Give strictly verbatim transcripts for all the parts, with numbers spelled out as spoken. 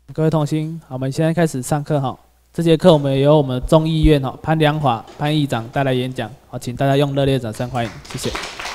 各位同心，好，我们现在开始上课哈。这节课我们由我们众议院哈潘良华潘议长带来演讲，好，请大家用热烈掌声欢迎，谢谢。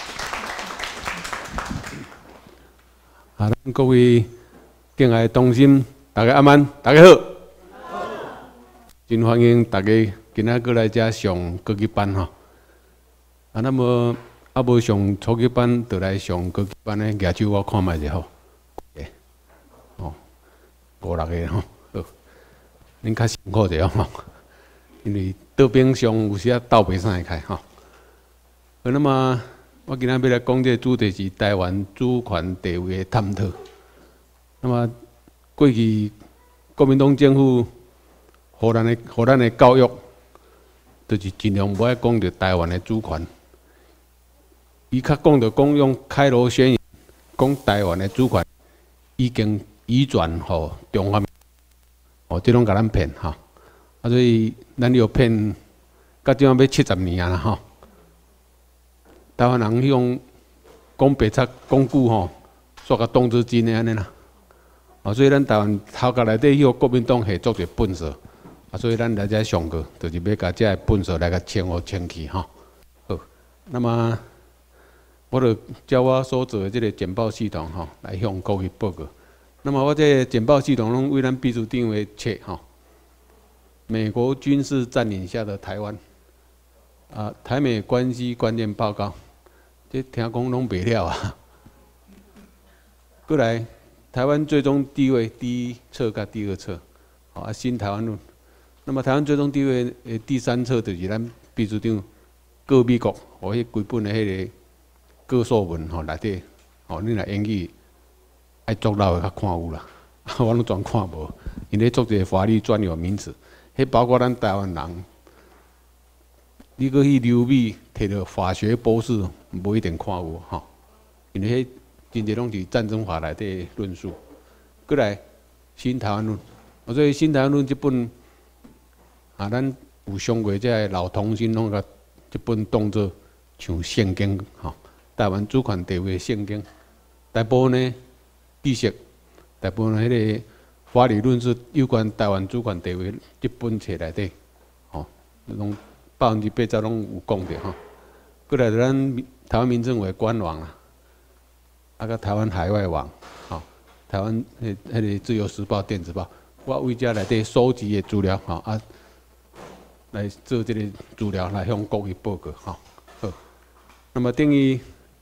啊，各位敬爱的同心，大家晚安，大家好。真欢迎大家今仔过来这上高级班哈。啊，那么啊无上初级班，就来上高级班的举手，我看卖就好。哦，五六个吼，好，恁较辛苦者吼，因为倒边上有时啊斗袂啥会开吼。好，那么我今仔要来讲这个主题是台湾主权地位的探讨。那么过去国民党政府互咱的互咱的教育，就是尽量无爱讲到台湾的主权。伊较讲到讲用开罗宣言，讲台湾的主权已经移转互中华民国，哦，这拢甲咱骗哈，啊，所以咱又骗，到即满要七十年啊啦吼。台湾人迄种讲白贼讲久吼，煞甲当作真诶安尼啦。啊，所以咱台湾头壳内底迄个国民党下做者粪扫，啊，所以咱来遮上课，就是要甲遮个粪扫来甲清互清气吼。好，那么我就照我所做的这个简报系统吼，来向各位报告。那么我这个简报系统拢为咱秘书长为册吼，美国军事占领下的台湾，啊，台美关系关键报告，这听讲拢袂了啊。过来。台湾最终地位第一册甲第二册，好啊，新台湾论。那么台湾最终地位的第三册就是咱秘书长告美国，和迄几本的迄个告诉文吼内底，吼你若英语爱作老的较看有啦，我拢全看无，因咧做一个法律专有名词，迄包括咱台湾人，你搁去留美摕到法学博士，无一定看有吼，因为迄。真侪拢是战争法内底论述，过来新台湾论，所以新台湾论这本啊，咱有上过这个老同心拢甲这本当作像圣经吼，台湾主权地位的圣经，大部分呢知识，大部分迄个法律论述有关台湾主权地位这本册内底，吼，拢百分之八十拢有讲着吼，过来就咱台湾民政委官网啊。啊，个台湾海外网，吼，台湾迄迄个自由时报电子报，我为遮内底收集的资料，吼啊，来做这个资料来向各位报告，吼，好。那么等于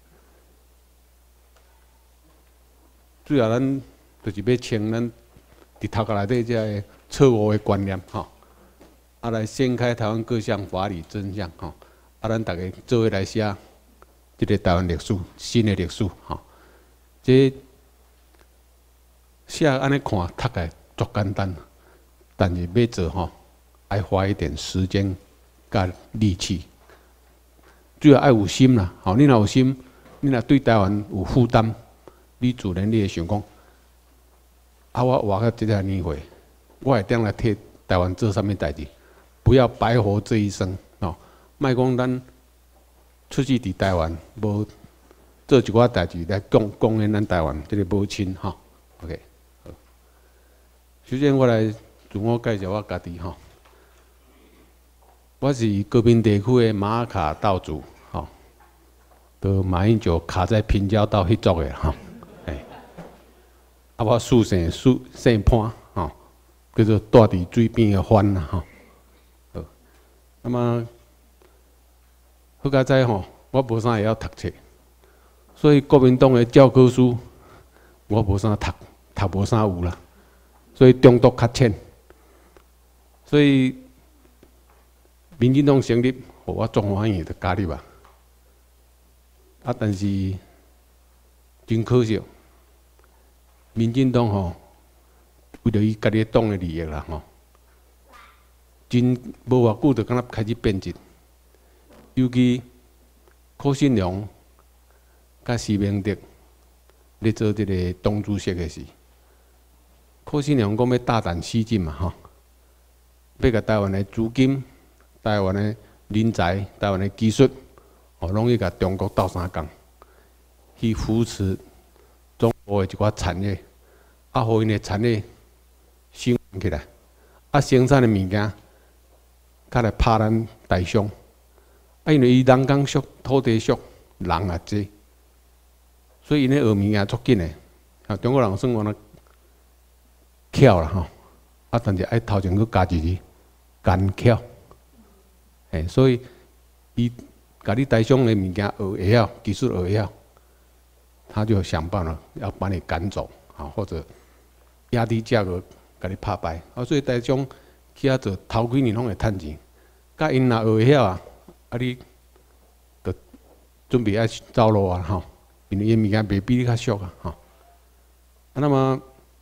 主要咱就是要清咱伫头壳内底这个错误的观念，吼，啊来掀开台湾各项法理真相，吼，啊咱大家做伙来写这个台湾历史，新的历史，吼。这写安尼看，读起来足简单，但是要做吼，爱花一点时间甲力气。主要爱有心啦，吼，你若有心，你若对台湾有负担，你自然你会想讲，啊，我活到这个年岁，我会当来替台湾做啥物代志？不要白活这一生，吼，莫讲咱出世伫台湾无。做一寡代志来贡贡献咱台湾这个母亲哈 ，OK。首先我来自我介绍我家己哈，我是高屏地区的马卡道主哈，都马英九卡在平交道迄族的哈，哎，啊我属姓属姓潘哈，叫做住伫水边的番啦哈。好，那么好佳哉吼，我无啥会晓读册。所以国民党的教科书，我无啥读，读无啥有啦。所以中毒较浅。所以民进党成立，我足欢喜就加入啊。啊，但是真可惜，民进党吼，为了伊家己党的利益啦吼，真无偌久就敢若开始变质，尤其柯信良。甲施明德咧做这个党主席的时，柯信良讲要大胆西进嘛吼，要甲台湾的资金、台湾的人才、台湾的技术，哦，拢去甲中国斗相共，去扶持中国的一寡产业，啊，互因的产业起来，啊生产的物件，较来拍咱大商。啊，因为伊人工俗，土地俗，人也济，所以因咧学物件足紧诶。啊，中国人算讲咧巧啦吼，啊，但是爱头前佫加一个干巧，嘿，所以伊甲你大商的物件学会晓，技术学会晓，他就想办法要把你赶走，啊，或者压低价格甲你拍败。啊，所以大商去遐做头几年拢会趁钱，甲因若学会晓啊。啊，你就准备爱走路啊，吼，因为伊物件袂比你较俗啊，吼。啊，那么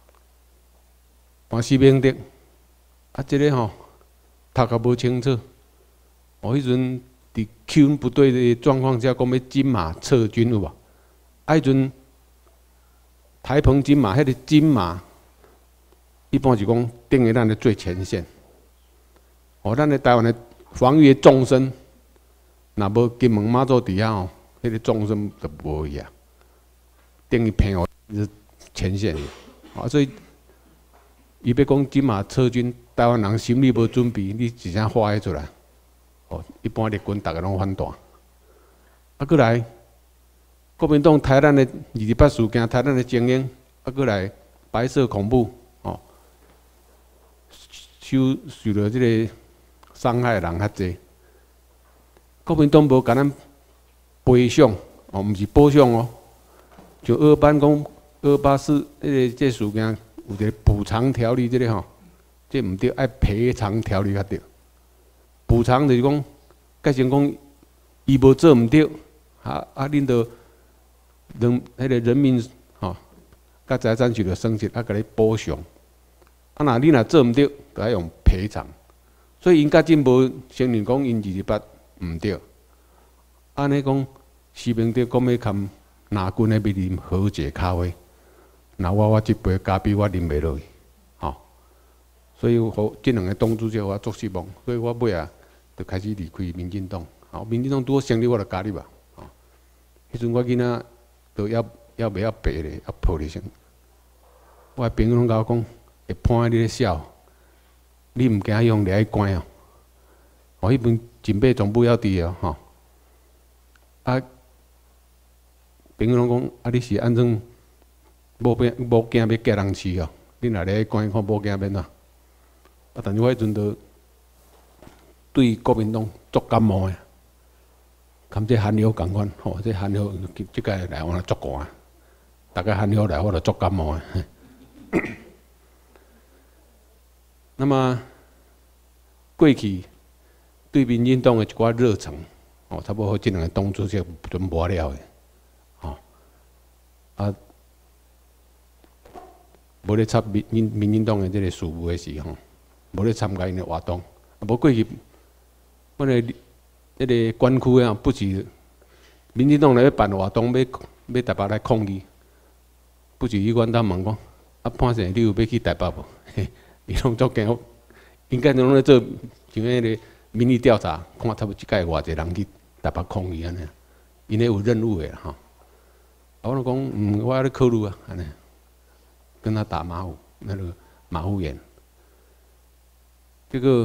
王世明的啊，这个吼读甲无清楚，哦，迄阵伫气温不对的状况下，讲要金马撤军有无？啊，迄阵台澎金马，迄个金马一般是讲等于咱的最前线，哦，咱的台湾的防御的纵深。若无金门马祖伫遐吼，迄个纵深就无去啊，等于平互是前线，啊，所以伊要讲金马撤军，台湾人心里无准备，你一声发出来，哦，一般日军逐个拢反弹。啊，过来，国民党台咱的二二八事件，台咱的精英，啊，过来白色恐怖，哦，受受到即个伤害的人较济。国民党无甲咱赔偿，哦，毋是补偿哦。就二班讲二八四迄个这事件有一个补偿条例，这个吼，这毋对，爱赔偿条例较对。补偿就是讲，改成讲伊无做毋对，啊啊，恁着人迄个人民吼，甲财产受到损失，啊，甲你补偿。啊，若你若做毋对，就爱用赔偿。所以因甲真无承认讲因二二八。毋对，安尼讲，士兵队讲要含拿军的要啉好一咖啡，那我我一杯咖啡我啉袂落去，吼，所以互即两个党主席我足失望，所以我尾啊就开始离开民进党，吼，民进党拄好成立我就加入啊，吼，迄阵我囡仔都要要袂晓白咧，要抱咧先，我朋友拢甲我讲，会判你咧笑，你毋惊用掠去关哦，哦，迄本。警备总部要伫哦，吼，啊，朋友拢讲，啊，你是安怎无变无惊要嫁人饲哦？你若咧关看无惊免啊？啊，但是我迄阵都对国民党足感冒诶，含这寒流共款，吼，这寒流即个来我足寒，大概寒流来我就足感冒诶。那么过去。对民进党的一寡热忱，哦，差不多即两个党主席准无了的，吼，啊，无咧插民民民进党的这个事务的时候，无咧参加因的活动，啊，无过去，阮个这个管区啊，不是民进党来要办活动，要要台北来抗议，不是伊阮当问讲，啊，潘先生你有要去台北无？嘿，伊拢足惊，应该拢咧做像迄个。民意调查，看差不多即届偌济人去台北抗议安尼，因咧有任务的吼。啊，我就讲，嗯，我还咧考虑啊，安尼，跟他打马虎，那个马虎眼。结果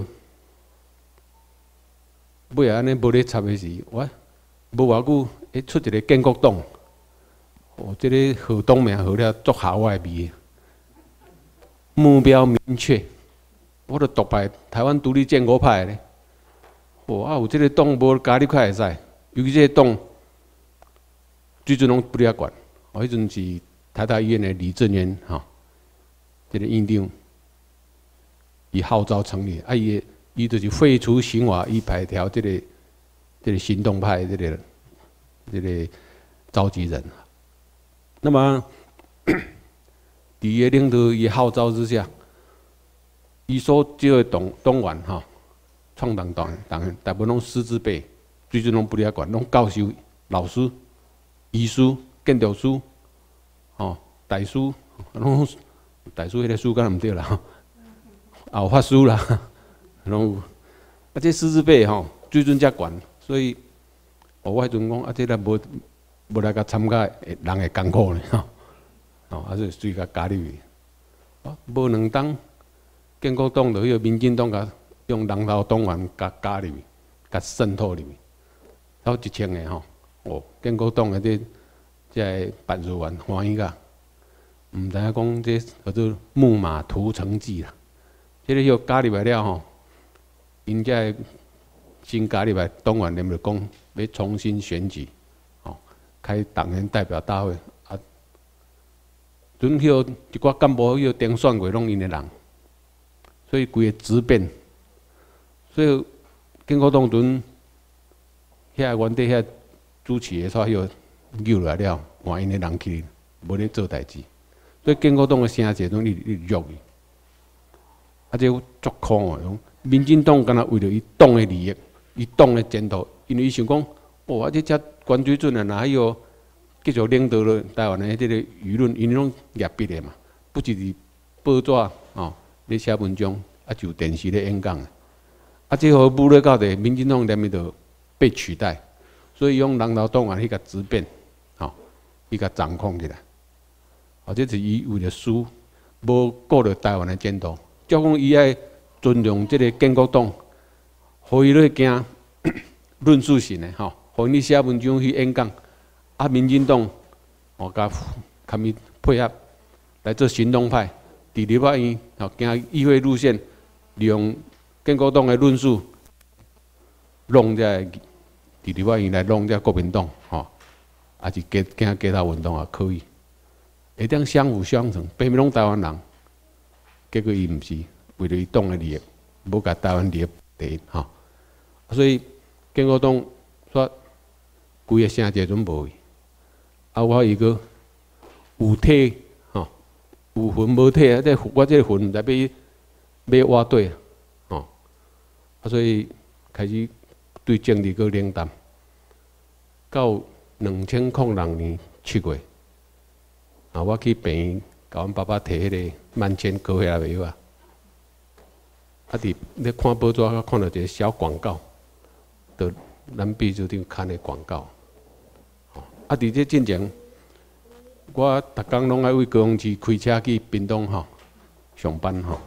尾啊安尼无咧插的时，我无偌久，一出一个建国党，哦，这个号党名号了足校外味，目标明确，我著独派台湾独立建国派咧。哦，啊，有即个党无加入较会使，尤其这个党最阵拢不了管。哦，迄阵是台大医院的李正元吼，这个院长，伊号召成立，啊，伊伊就是废除刑法，伊排条这个这个行动派这个这个召集人。那么，伫伊的领导伊号召之下，伊所招的党党员吼。创党党党员大部分拢师资辈，最终拢不了管，拢教授、老师、医师、建筑师，吼，大师，拢大师迄个师敢毋对啦，后法师啦，拢有。啊，这师资辈吼，最终才管，所以，哦，我迄阵讲啊，这个无无来甲参加，人会艰苦呢，吼，哦，啊，所以随甲加入去，啊，无两当。 建国党就迄个民进党甲用人头党员甲加入去，甲渗透入去，超一千个吼。哦，建国党的这这个办事员欢喜甲，毋知影讲这叫做木马屠城记啦。这个又加入来了吼，因这新加入来党员连就讲要重新选举，吼，开党员代表大会啊。准许一寡干部许当选过拢因的人，所以规个质变，所以建国党阵遐原地遐主持的煞许扭来了，换因的人去，无咧做代志，所以建国党的声势拢一直弱去。啊，这足苦哦！民进党敢若为了伊党的利益，伊党的前途，因为伊想讲，哦，啊，这遮关水准啊，哪还有继续领导了台湾的这个舆论，因拢业毕的嘛，不只是报纸哦，咧写文章，啊，就电视咧演讲啊，啊，这好武咧到底，民进党连面就被取代，所以用人头党员去甲质变，吼、哦，去甲掌控起来，哦，这是伊为了输，无顾着台湾的前途。照讲，伊爱尊重即个建国党，互伊咧行论述性的吼，互伊写文章去演讲，啊，民进党哦，甲甲伊配合来做行动派，伫立法院吼行议会路线，利用建国党的论述，弄这伫立法院来弄这国民党吼，啊是加行街头运动也可以，会当相辅相成，平面拢台湾人。结果伊毋是为了伊党的利益，无甲台湾利益第一吼，所以建国党说规个声势准无去，啊我伊个有体吼，有魂无体啊！这我这个魂来要要挖对吼，啊所以开始对政治个冷淡，到两千零六年七月，啊我去病院。甲阮爸爸摕迄个万千高血压药啊，啊！伫咧看报纸，我看到一个小广告，就咱秘书长看的广告。啊！伫这进前，我逐工拢爱为高雄市开车去屏东吼上班吼。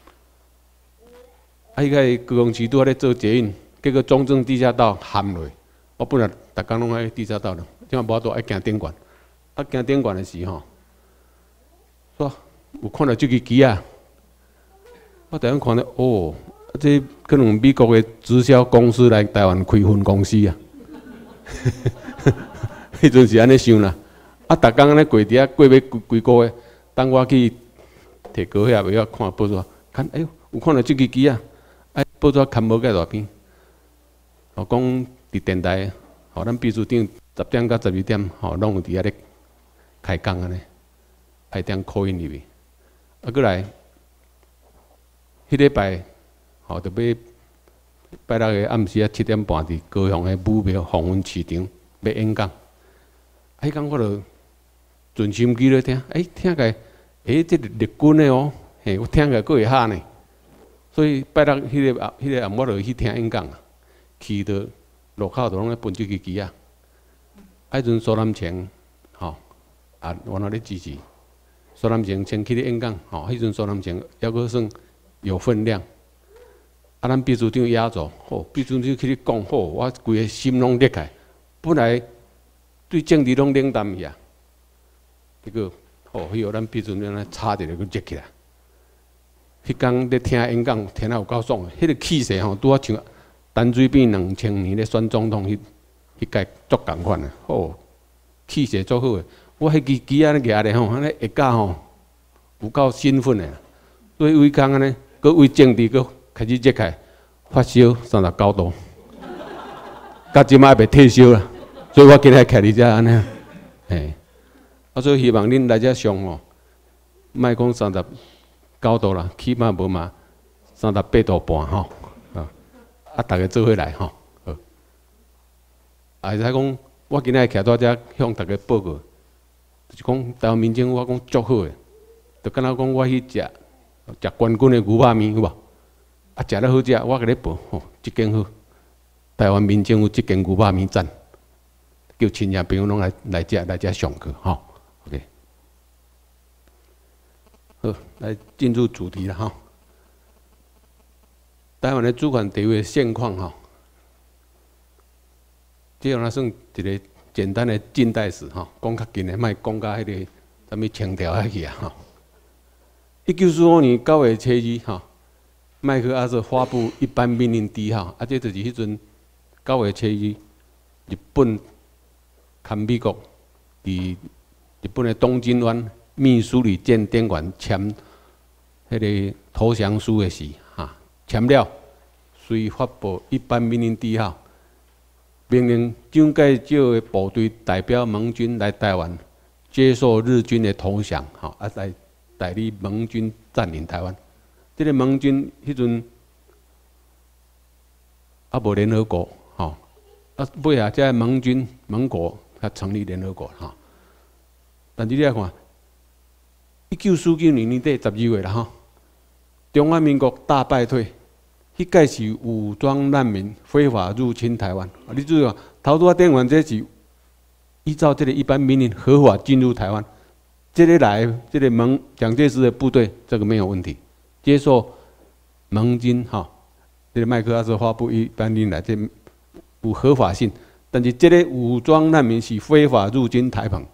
啊！迄个高雄市拄仔咧做捷运，结果中正地下道陷落，我本来逐工拢爱地下道了，即马无法度爱行顶管，啊行顶管的时吼。说有看到这支机啊，我突然看到哦，这可能美国的直销公司来台湾开分公司啊，迄阵是安尼想啦。啊，逐工安尼过伫遐过要几几个月，当我去摕高血压药看报纸，看哎呦，有看到这支机啊，哎报纸看无介大篇，哦讲伫电台，吼咱秘书长十点到十二点，吼拢有伫遐咧开讲安尼。爱当 call in 入去，啊，过来，迄礼拜，吼，就要拜六个暗时啊七点半伫高雄的武庙黄昏市场要演讲。迄讲我就专心机咧听，哎，听起来，哎，这日军的哦，嘿，我听起来佫会喊呢。所以拜六迄个啊，迄个暗我就去听演讲，去到路口就拢咧分这支机啊。啊，迄阵苏南前，吼，啊，我那咧支持。苏南前先去咧演讲，吼，迄阵苏南前还阁算有分量。啊，咱秘书长压轴，吼，秘书长去咧讲，吼，我规个心拢裂开。本来对政治拢冷淡去啊，结果，吼，迄个咱秘书长咧差一个佫热起来。迄天咧听演讲，听啊有够爽，迄个气势吼，拄啊像陈水扁两千年咧选总统迄迄届足共款啊，吼，气势足好诶。我迄支旗安尼举咧吼，安尼下架吼，有够兴奋诶。所以为工安尼，佮为政治佮开始热开，发烧三十九度，到即摆袂退烧啦。所以我今日徛伫遮安尼，嘿，啊，所以希望恁来遮上吼，莫讲三十九度啦，起码无嘛三十八度半吼，啊，啊，大家做伙来吼，好。啊，会使讲，我今日徛在遮向大家报告。就是讲台湾民政府，我讲足好诶，就敢若讲我去食食冠军诶牛肉面，有无？啊，食得好食，我甲你报，吼，即间好。台湾民政府即间牛肉面赞，叫亲戚朋友拢来来遮来遮上课，吼 ，OK。好，来进入主题了，吼。 台湾的主权地位的现况吼，这样算一个简单的近代史吼，讲较近的，莫讲到迄个啥物清朝遐去啊吼。一九四五年九月初二吼，麦克阿瑟发布一般命令 D 号，啊，这就是迄阵九月初二，日本跟美国伫日本的东京湾秘书里舰典馆签迄个投降书的时，哈，签了，遂发布一般命令 D 号，命令蒋介石的部队代表盟军来台湾，接受日军的投降，哈，啊来代理盟军占领台湾。这个盟军迄阵啊无联合国，吼，啊尾啊，这盟军盟国才成立联合国，哈。但是你来看，一九四九年年底十二月啦，吼，中华民国大败退，迄届是武装难民非法入侵台湾。啊，你注意啊，头拄仔电完这是依照这个一般命令合法进入台湾，这个来这个盟蒋介石的部队，这个没有问题，接受盟军哈，这个麦克阿瑟发布一般命令来，这有合法性。但是这个武装难民是非法入侵台澎。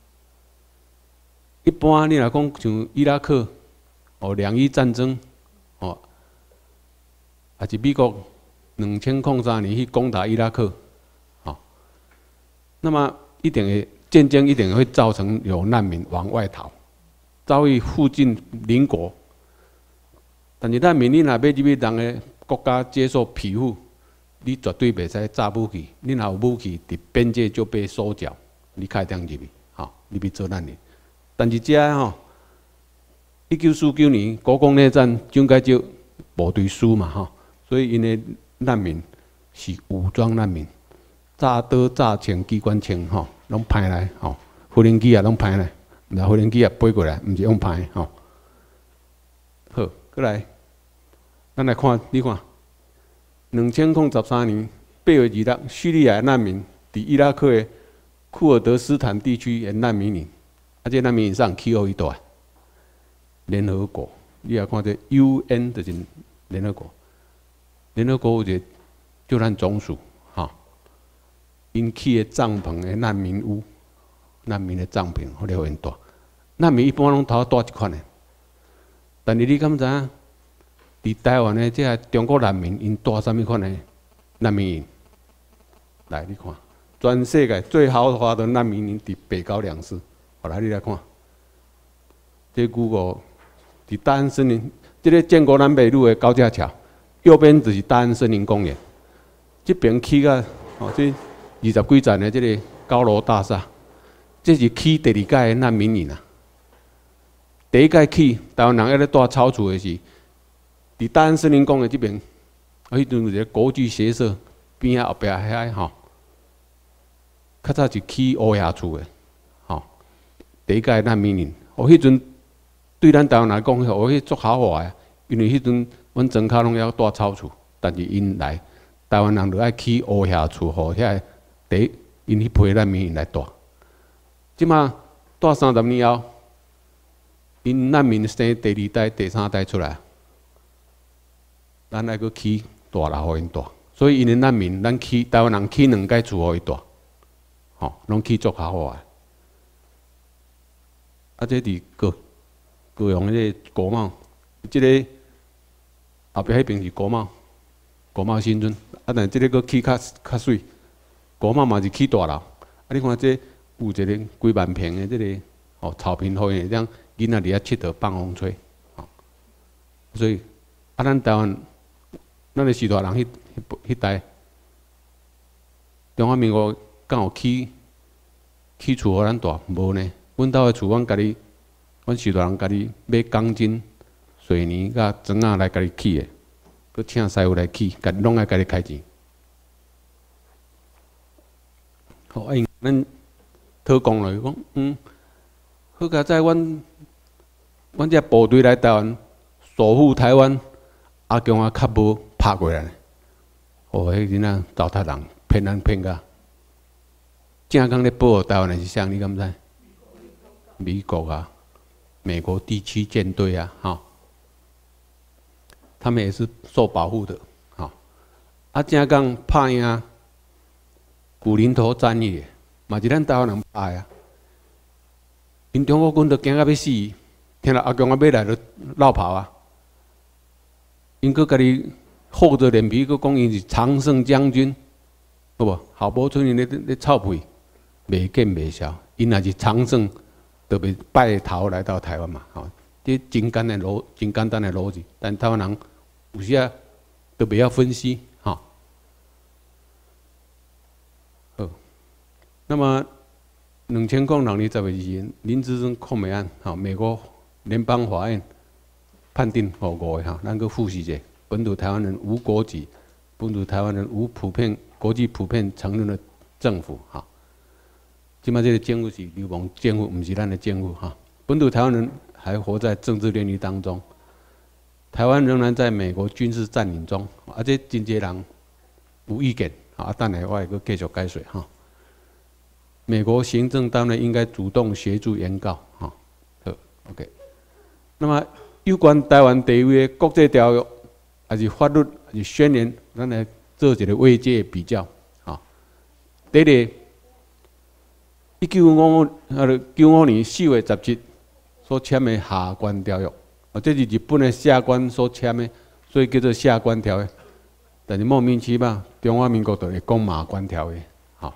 一般你若讲像伊拉克哦，两伊战争哦，还是美国两千零三年去攻打伊拉克，哦，那么一定会渐渐一定会造成有难民往外逃，遭遇附近邻国。但是难民你若要入去人个国家接受庇护，你绝对袂使炸武器，你若有武器，伫边界就被收缴，你开当入去，吼，你去做难民。但是遮吼，一九四九年国共内战，蒋介石部队输嘛吼，所以因的难民是武装难民，炸刀、炸枪、机关枪吼，拢派来吼，无人机也拢派来，然后无人机也飞过来，毋是用派吼。好，过来，咱来看，你看，两千零十三年八月二日，叙利亚难民伫伊拉克的库尔德斯坦地区的难民营。啊，这难民营上起好一段，联合国，你也看这 U N 就是联合国，联合国有一个就咱总署，哈，因起的帐篷的难民屋，难民的帐篷，好了因住。难民一般拢头住一款的，但是你敢知影？伫台湾的这中国难民，因住啥物款的难民营？来，你看，全世界最豪华的难民营伫北高两市。好来，你来看，这 Google 伫大安森林，这个建国南北路的高架桥，右边就是大安森林公园，这边起个哦，这二十几层的这个高楼大厦，这是起第二届的难民营啊。第一届起，台湾人还咧住草厝的是，伫大安森林公园这边，啊，迄阵有一个国际学社边啊后壁遐吼，较早是起乌鸦厝的。第一届难民营，哦，迄阵对咱台湾来讲，哦，迄足豪华的，因为迄阵阮庄脚拢要住草厝，但是因来台湾人就爱起乌鸦厝，互遐第因迄批难民营来住。即马住三十年后，因难民生第二代、第三代出来，咱爱搁起大楼互因住，所以因的难民，咱起台湾人起两间厝互伊住，吼，拢起足豪华的。啊，这伫高高雄迄个国贸，即、这个后壁迄边是国贸，国贸新村。啊，但即个搁起较较水，国贸嘛是起大楼。啊，你看这有一个几万平的即、这个哦草坪，互因让囡仔伫遐佚佗放风吹，哦。所以啊，咱台湾，咱的时代人迄迄迄代，中华民国敢有起起厝互咱住？无呢。阮兜的厝，阮家己，阮时代人家己买钢筋、水泥、甲砖仔来家己起的，佮请师傅来起，家己拢爱家己开钱。好，哎，咱讨讲落去讲，嗯，好佳在阮，阮这部队来台湾守护台湾，阿强啊较无拍过来。哦，迄囡仔糟蹋人，骗人骗甲，正讲咧保护台湾的是啥？你敢知？美国啊，美国第七舰队啊，哈， 他们也是受保护的，好。啊，正讲拍赢古林头战役，嘛是咱台湾人拍啊。因中国军都惊到要死，听到阿强啊要来就绕跑啊。因佫家己厚着脸皮佫讲因是常胜将军，好无？郝柏村因咧咧臭屁，袂见袂消。因若是常胜，就袂败逃来到台湾嘛，吼。这真简单的逻，真简单的逻辑，但台湾人有时啊都袂晓分析，吼。好，那么。两千零六年十月二日，林志珍控美案，哈，美国联邦法院判定无误的哈，咱个复习者，本土台湾人无国籍，本土台湾人无普遍国际普遍承认的政府，哈。即摆这个政府是流氓政府，不是咱的政府哈。本土台湾人还活在政治炼狱当中，台湾仍然在美国军事占领中，而且真侪人有意见，啊，等下我会阁继续解说哈。美国行政单位应该主动协助原告，哈，好 ，OK。那么有关台湾地位的国际条约，还是法律，还是宣言，咱来做一个位阶比较，啊。第一个，一九五五呃九五年四月十七所签的下关条约，啊，这是日本的下关所签的，所以叫做下关条约。但是莫名其妙，中华民国就会讲马关条约。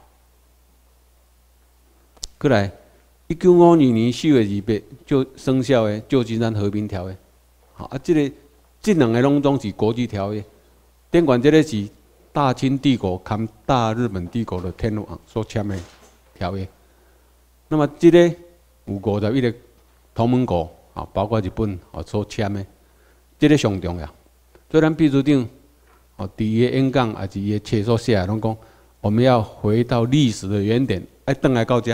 过来，一九五二年四月二八就生效的《旧金山和平条约》，好啊，这个这两个拢总是国际条约。尽管这个是大清帝国跟大日本帝国的天皇所签的条约，那么这个有五十一个同盟国啊，包括日本啊所签的，这个上重要。所以咱秘书长哦，第一个演讲还是伊个册所写的，拢讲我们要回到历史的原点，爱回来到这。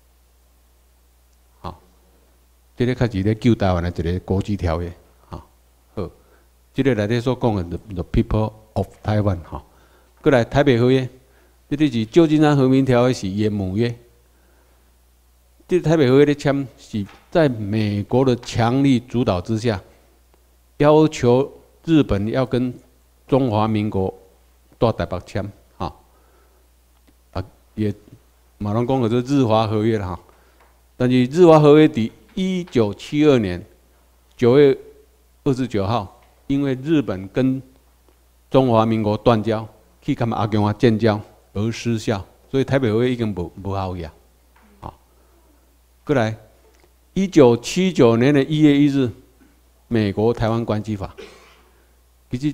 这个开始咧救台湾的一个国际条约，哈，好，这个内底所讲的 the the people of Taiwan， 哈，过来台北合约，这个是旧金山和平条约是伊的母约，这个台北合约的签是在美国的强力主导之下，要求日本要跟中华民国到台北签，哈，啊也马龙讲的是日华合约了哈，但是日华合约底。一九七二年九月二十九号，因为日本跟中华民国断交，去跟阿强啊建交而失效，所以台北合约已经无无效呀。好，过来，一九七九年的一月一日，美国台湾关系法，其实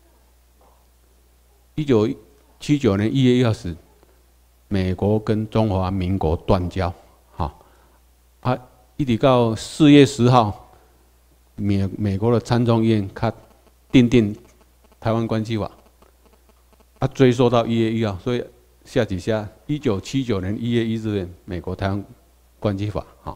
一九七九年一月一号时，美国跟中华民国断交，好，啊。一直到四月十号，美美国的参众议院他订定台湾关系法，啊追溯到一月一号，所以下几下一九七九年一月一日的美国台湾关系法，哈，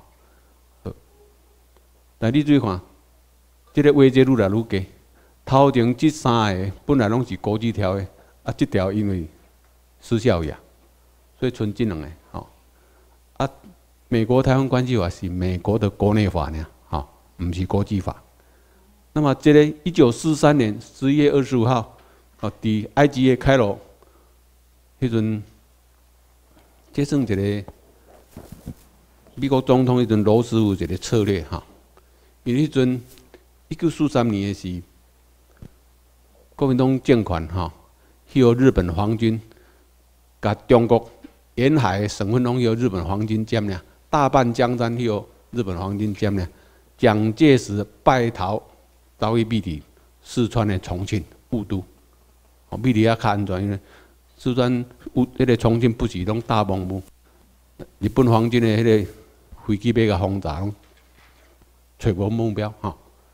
但你注意看，这个位阶愈来愈低，头前这三个本来拢是国际条约，啊这条因为失效呀，所以剩这两个，吼，啊。美国台湾关系法是美国的国内法呢，哈，不是国际法。那么这个一九四三年十一月二十五号，哦，伫埃及的开罗，迄阵，这算一个美国总统迄阵罗斯福一个策略哈，因为迄阵一九四三年的是国民党政权哈，由日本皇军，甲中国沿海的省份拢由日本皇军占领。大半江山由日本皇军占领，蒋介石败逃，逃去秘鲁、四川的重庆、雾都。哦，秘鲁也较安全，因为四川、雾迄个重庆不是拢大蒙雾，日本皇军的迄个飞机要甲轰炸，拢找无目标哈。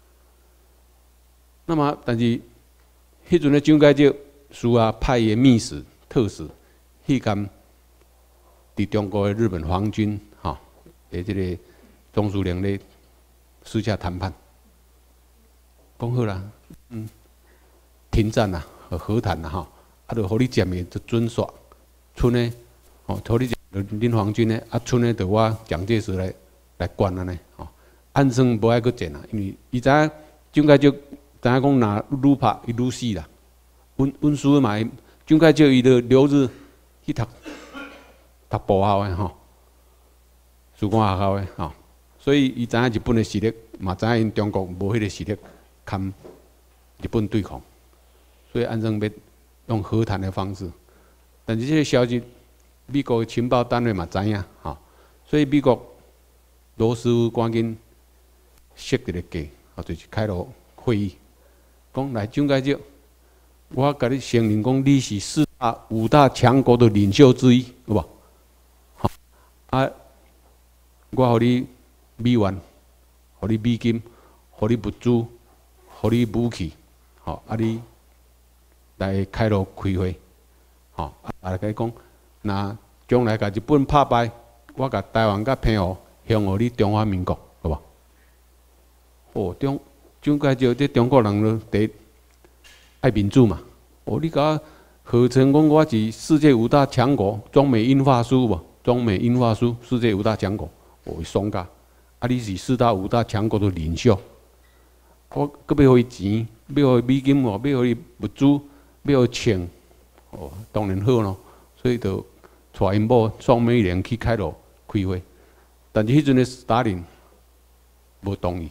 那么，但是迄阵的蒋介石需要派伊的密使、特使去跟伫中国的日本皇军。诶，这个总司令咧私下谈判，讲好啦，嗯，停战啦，和和谈啦，吼，啊，就互你占面就准煞，剩诶，吼，互你恁皇军诶，啊，剩诶就我蒋介石来来管安尼，吼，暗算无爱搁战啦，因为伊知影蒋介石知影讲，若愈拍伊愈死啦。温温书嘛，蒋介石伊就留日去读读部校的吼，士官学校的吼，所以伊知影日本的实力，嘛知影因中国无迄个实力堪日本对抗，所以安怎要用和谈的方式。但是这个消息，美国的情报单位嘛知影吼，所以美国罗斯福赶紧设一个计，啊，就是开了会议，讲来蒋介石。我甲你承认讲，你是四大五大强国的领袖之一，有无？好，啊，我互你美元，互你美金，互你物资，互你武器，吼，啊你来开路开会，吼，啊来甲伊讲，若将来甲日本拍败，我甲台湾甲澎湖向互你中华民国，好无？哦，中蒋介石这中国人咯，第。爱民主嘛？哦，你甲号称讲我是世界五大强国，中美英法书无？中美英法书世界五大强国，哦，爽噶！啊，你是四大五大强国的领袖，我搁要互伊钱，要互伊美金哦，要互伊物资，要互伊枪，哦，当然好咯。所以就带因某宋美龄去开罗开会，但是迄阵的斯大林无同意。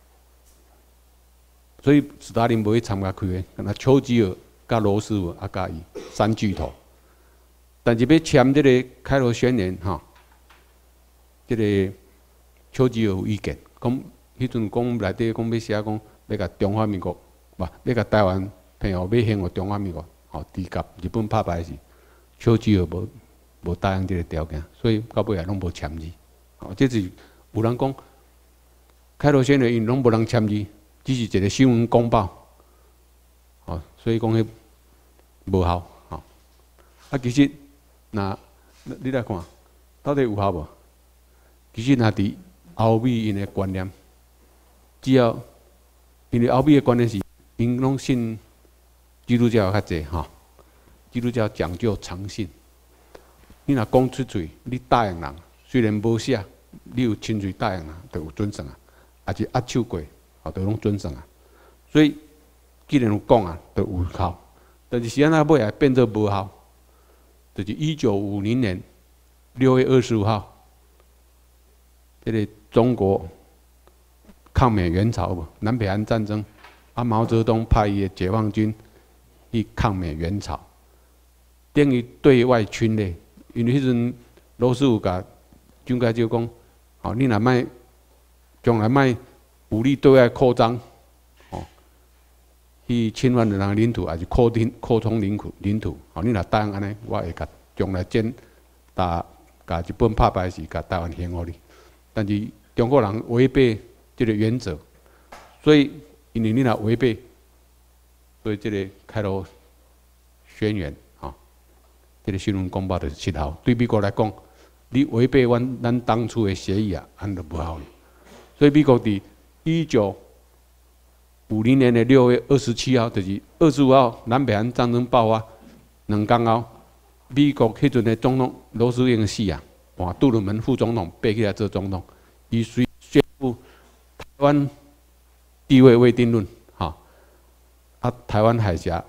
所以斯大林无去参加开会，那丘吉尔、甲罗斯福啊，甲伊三巨头。但是要签这个开罗宣言哈，这个丘吉尔有意见，讲迄阵讲内底讲要写讲要甲中华民国，不要甲台湾澎湖要向互中华民国，吼，抵甲日本拍败时，丘吉尔无无答应这个条件，所以到尾也拢无签字。哦，这是有人讲开罗宣言因拢无人签字。只是一个新闻公报，哦，所以讲迄无效，吼。啊，其实那你来看，到底有效无？其实那伫欧美因的观念，只要因为欧美的观念是因拢信基督教较济，吼。基督教讲究诚信，你若讲出嘴，你答应人，虽然无写，你有亲嘴答应人，就有准算啊，也是握手过。啊，都拢准算啊，所以既然有讲啊，就有效。但是时安尾来变做无效，就是一九五零年六月二十五号，这个中国抗美援朝无南北韩战争，啊毛泽东派伊的解放军去抗美援朝，等于对外侵略。因为迄阵罗斯福甲蒋介石讲，哦，你若卖将来卖。武力对外扩张，哦，去侵犯人的领土，还是扩领扩充领土领土？哦，你若答应安尼，我会甲将来建打甲日本拍败时，甲台湾还互你。但是中国人违背这个原则，所以因为你若违背，所以这个开罗宣言，哦，这个新闻公报就是失效。对美国来讲，你违背阮咱当初的协议啊，安就无效。所以美国伫一九五零年的六月二十七号，就是二十五号南北韩战争爆发，两天后，美国迄阵的总统罗斯福死啊，换杜鲁门副总统爬起来做总统，伊宣宣布台湾地位未定论，哈，啊，台湾海峡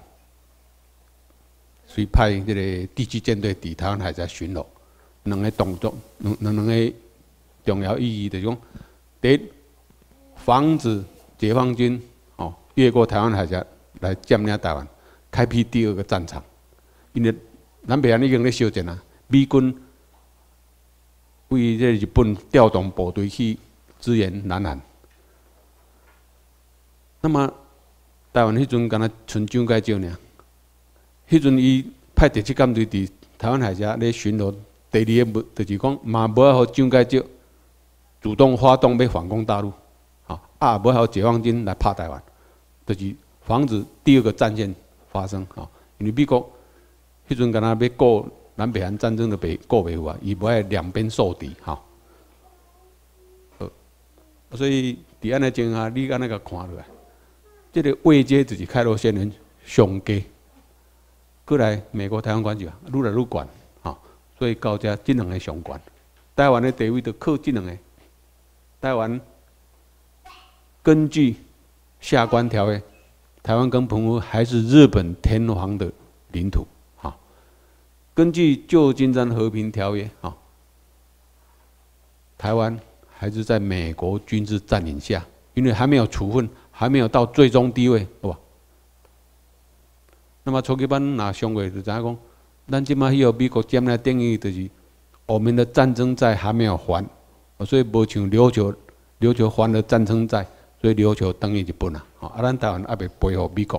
随派这个地基舰队伫台湾海峡巡逻，两个动作，两两两个重要意义就是讲，第一。防止解放军哦越过台湾海峡来占领台湾，开辟第二个战场。因为南北韩已经咧烧战啊，美军为这日本调动部队去支援南韩。那么台湾迄阵敢若剩蒋介石尔，迄阵伊派第七舰队伫台湾海峡咧巡逻。第二个就是讲，嘛无要互蒋介石主动发动要反攻大陆。啊，无好解放军来拍台湾，就是防止第二个战线发生啊。因为美国迄阵敢若要过南北韩战争的北过北湖啊，伊无爱两边受敌哈。呃，所以伫安尼情况下，你安尼甲看落来，这个位阶就是开罗宣言上低，过来美国台湾关系啊，愈来愈悬哈。所以到遮这两个上悬，台湾的地位就靠这两个，台湾。根据下关条约， 台湾跟澎湖还是日本天皇的领土。好，根据旧金山和平条约，啊，台湾还是在美国军事占领下，因为还没有处分，还没有到最终地位，好吧？那么初级班拿上过就知影讲，咱即马去互美国占了，等于就是我们的战争债还没有还，所以无像琉球，琉球还了战争债，所以琉球等于日本啊，啊，咱台湾还未赔互美国。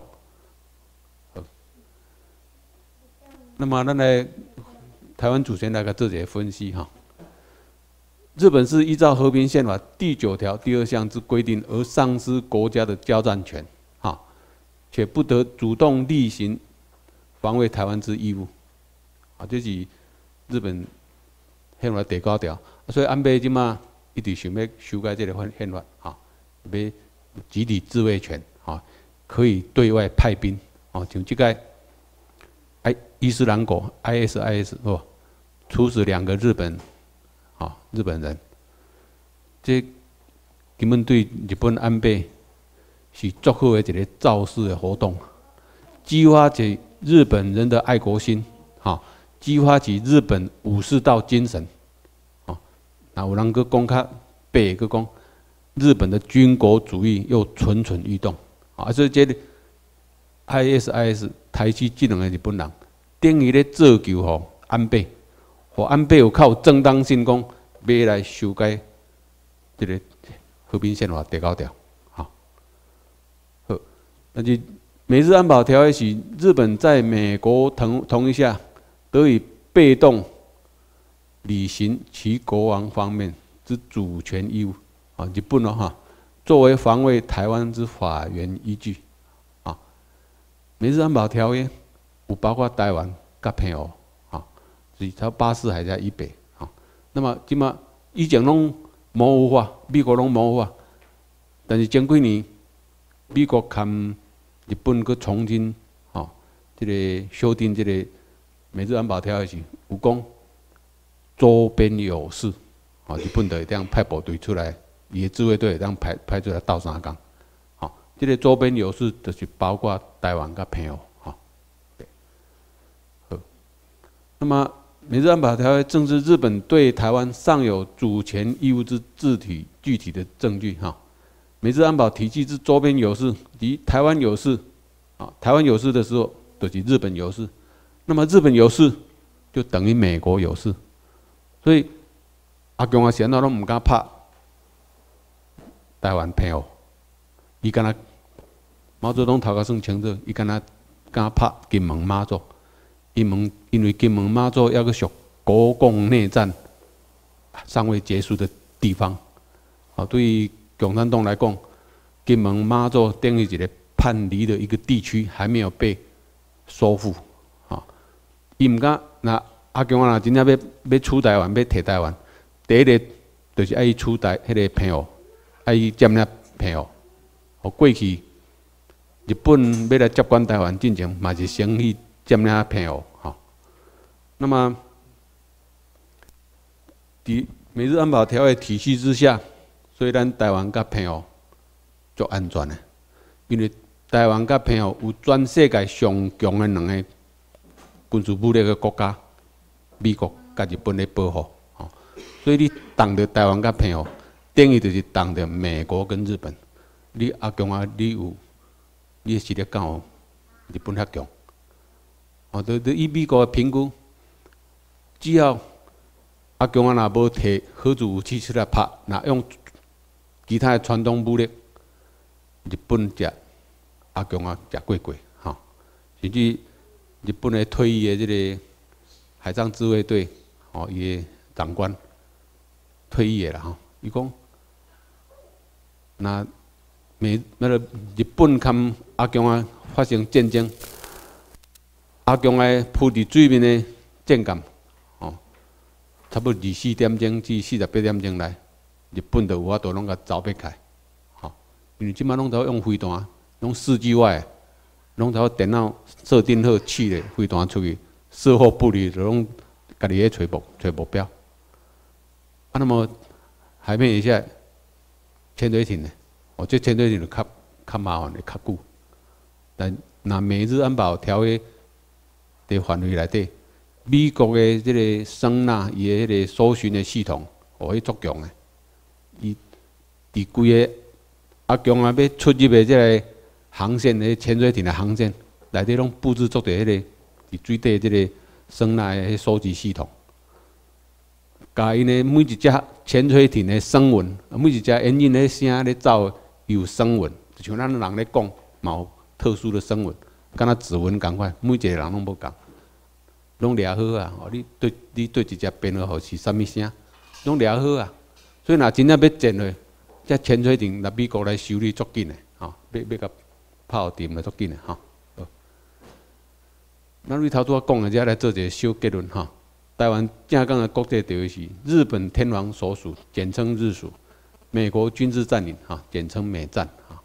那么咱来台湾主权来个做一个分析哈。日本是依照和平宪法第九条第二项之规定而丧失国家的交战权，哈，且不得主动履行防卫台湾之义务，啊，这是日本宪法第九条。所以安倍即马一直想要修改这个宪法，哈，要集体自卫权，哈，可以对外派兵，啊，像这个哎伊斯兰国 I S I S 哦，处死两个日本。啊，日本人，这根本对日本安倍是足好的一个造势的活动，激发起日本人的爱国心，哈，激发起日本武士道精神，啊，那有人搁讲较白，搁讲日本的军国主义又蠢蠢欲动，啊，所以这个 I S I S 台西这两个日本人，等于咧造就吼安倍。和安倍有靠正当性讲，要来修改这个和平宪法第九条，好，好，那就美日安保条约是日本在美国同同意下，得以被动履行其国防方面之主权义务，啊，日本哦哈，作为防卫台湾之法源依据，啊，美日安保条约有包括台湾甲澎湖。是超巴士海峡以北，哈。那么即马以前拢模糊化，美国拢模糊化，但是前几年美国含日本去重新，吼，这个修订这个美日安保条约时，有讲周边有事，吼，日本就会当派部队出来，伊的自卫队会当派派出来斗相共，吼，这个周边有事就是包括台湾甲澎湖，吼。好，那么。美日安保条约正是日本对台湾尚有主权义务之具体具体的证据哈。美日安保体系之周边有事及台湾有事，啊，台湾有事的时候，就是日本有事，那么日本有事就等于美国有事，所以阿共啊，现在拢唔敢拍台湾澎湖，伊敢若毛泽东头壳算清楚，伊敢若敢拍金门马祖。因为因为金门马祖要个属国共内战尚未结束的地方，啊，对于共产党来讲，金门马祖等于一个叛离的一个地区，还没有被收复，啊，伊唔敢那阿共啊，真正要要取台湾，要摕台湾，第一个就是爱取台迄个澎湖，爱占领澎湖，哦，过去日本要来接管台湾进前，嘛是先去。占领澎湖，好。那么，伫美日安保条约体系之下，虽然台湾甲澎湖足安全的，因为台湾甲澎湖有全世界上强的两个军事武力的国家，美国甲日本咧保护，吼。所以你挡着台湾甲澎湖，等于就是挡着美国跟日本。你阿强啊，你有你的实力敢有日本遐强？哦，就就以美国的评估，只要阿强啊，若无摕核子武器出来拍，若用其他的传统武力，日本食阿强啊食过过，吼，甚至日本的退役的这个海上自卫队，哦，伊的长官退役的啦，吼，伊讲，那美那个日本跟阿强啊发生战争。阿强诶浮伫水面诶舰舰，哦，差不多二四点钟至四十八点钟来，日本就有法度拢甲走避开，吼，因为即摆拢头用飞弹，拢四 G 外，拢头电脑设定好试咧飞弹出去，事后不理就拢家己咧找目找目标。啊，那么海面以下潜水艇呢？哦，这潜水艇就较较麻烦的较久， 但那美日安保条约的范围内底，美国的这个声纳伊的迄个搜寻的系统，互伊足强的。伊伫规个阿强啊要出入的这个航线的潜水艇的航线内底，拢布置足伫迄个伫水底这个声纳的收集系统。 甲因的每一只潜水艇的声纹，每一只引擎的声咧走有声纹，就像咱人咧讲，嘛有特殊的声纹，敢若指纹共款，每一个人拢无共，拢掠好啊！哦，你对你对一只编号是啥物声，拢掠好啊！所以若真正要建落，这潜水艇来美国来修理足紧的，吼、哦，要要甲泡定了足紧的，吼、哦。咱为头拄仔讲的，遮来做一个小结论，吼。 台湾正港的国际地位是日本天皇所属，简称日属；美国军事占领，哈，简称美占，哈。